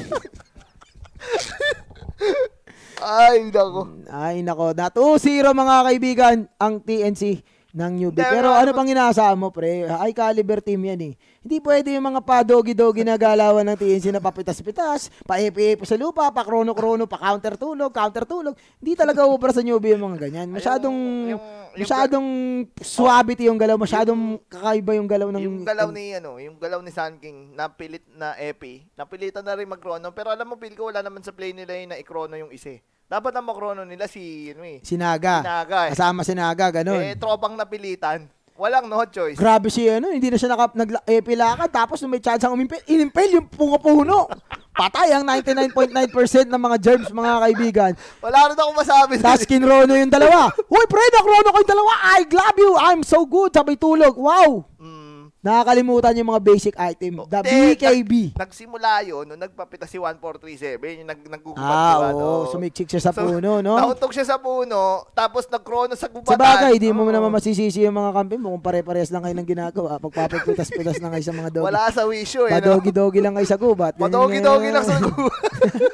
Ay, nako. ay nako, na two zero mga kaibigan ang T N C ng newbie. Pero ano pang inaasahan mo pre? High caliber team yan eh. Hindi pwede yung mga pa-dogi-dogi na galawan ng T N C na papitas-pitas, pa-epi-epi sa lupa, pa-krono-krono, pa-counter tulog, counter tulog. Hindi talaga ubra sa newbie yung mga ganyan. Masyadong Yung- yung- masyadong suavity yung galaw, masyadong kakaiba yung galaw ng Yung galaw ni ano, yung galaw ni Sun King na pilit na epi, napilitan na rin mag-chrono, pero alam mo feel ko wala naman sa play nila yung na-chrono yung isa. Dapat ang makrono nila si ano eh. Sinaga. Sinaga eh. Kasama Sinaga, ganun. Eh tropang napilitan. Walang no choice. Grabe si ano, hindi na siya naka nag-epilakad tapos nung may chance ang umimpel, inimpel yung punga-puno. Patay ang ninety-nine point nine percent ng mga germs mga kaibigan. Wala rin ako masabi. Tapos kinrono yung dalawa. Uy, pre, nakrono ko yung dalawa. I love you. I'm so good. Sabay tulog. Wow. Mm. Nakakalimutan yung mga basic item. The B Then, K B. Nag, nagsimula yun, nung nagpapita si one four three seven, yung nag, naggugubat Ah, diba, oo. no? Sumiksik siya sa So, puno, no? Nauntog siya sa puno, tapos nag-chrono sa gubatan. Sa bagay, di mo Oo. naman masisisi yung mga kampi mo kung pare-parehas lang kayo ng ginagawa. Pagpapapitas-pitas lang kayo sa mga dogi. Wala sa wisyo eh, no? Padogi-dogi lang kayo sa gubat. Ganyan Padogi-dogi nga. lang sa gubat.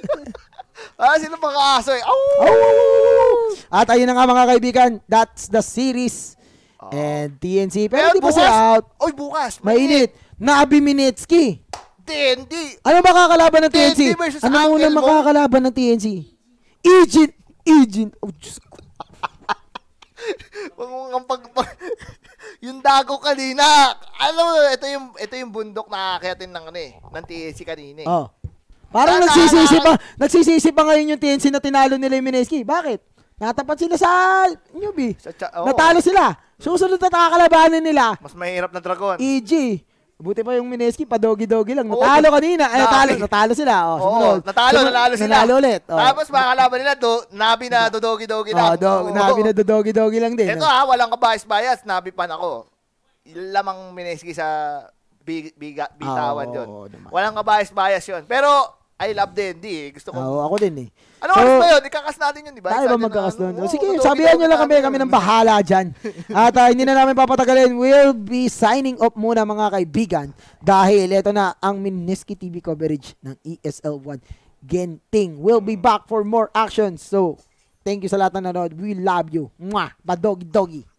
Ah, sino pang aso eh? Au! Oh! At ayun na nga mga kaibigan, that's the series. And T N C, pero Pero di pa bukas, sila out. Oy, bukas. Mainit. Nabi Minetsky. Hindi. Ano makakalaban ng T N C? T N C versus Ano Uncle muna Mo? makakalaban ng T N C? Agent. Agent. Oh, Diyos ko. Wag mo ang pag, pag- yung dago kanina. Alam mo, ito yung ito yung bundok na aakyatin ng ano eh, ng T N C kanina eh. Oh. Parang Sana- nagsisisi pa, nagsisisi pa ngayon yung T N C na tinalo nila yung Minetsky. Bakit? Natapat sila sa newbie. Sa cha- oo. Natalo sila. Susunod na kakalabanan nila. Mas mahirap na dragon. E G. Buti pa yung Minetsky, padogi-dogi lang. Oo. Natalo kanina. Ay, natalo, Dami. natalo sila. Oh, Oo, sumunod. natalo, Sumunod, nanalo sila. Nanalo ulit. Oh. Tapos makakalaban nila, do, nabi na dodogi-dogi lang. Oh, do, Oo. nabi na dogi-dogi lang din. Ito ha, walang kabayas-bayas, nabi pan ako. Lamang Minetsky sa big, biga, bitawan Oo, yun. oo naman. Walang kabayas-bayas yun. Pero, I love D N D eh. Gusto ko. Oo, ako din eh. Ano oras ba yun? Ikakas natin yun, di ba? Tayo Isa ba din magkakas na- doon? Oo, Sige, dodogi-dogi sabihan nyo lang kami, namin kami yun. ng bahala dyan. At uh, hindi na namin papatagalin. We'll be signing off muna mga kaibigan dahil ito na ang Minetsky T V coverage ng E S L one Genting. We'll be back for more actions. So, thank you sa lahat ng nanonood. We love you. Mwah! Badogi-dogi.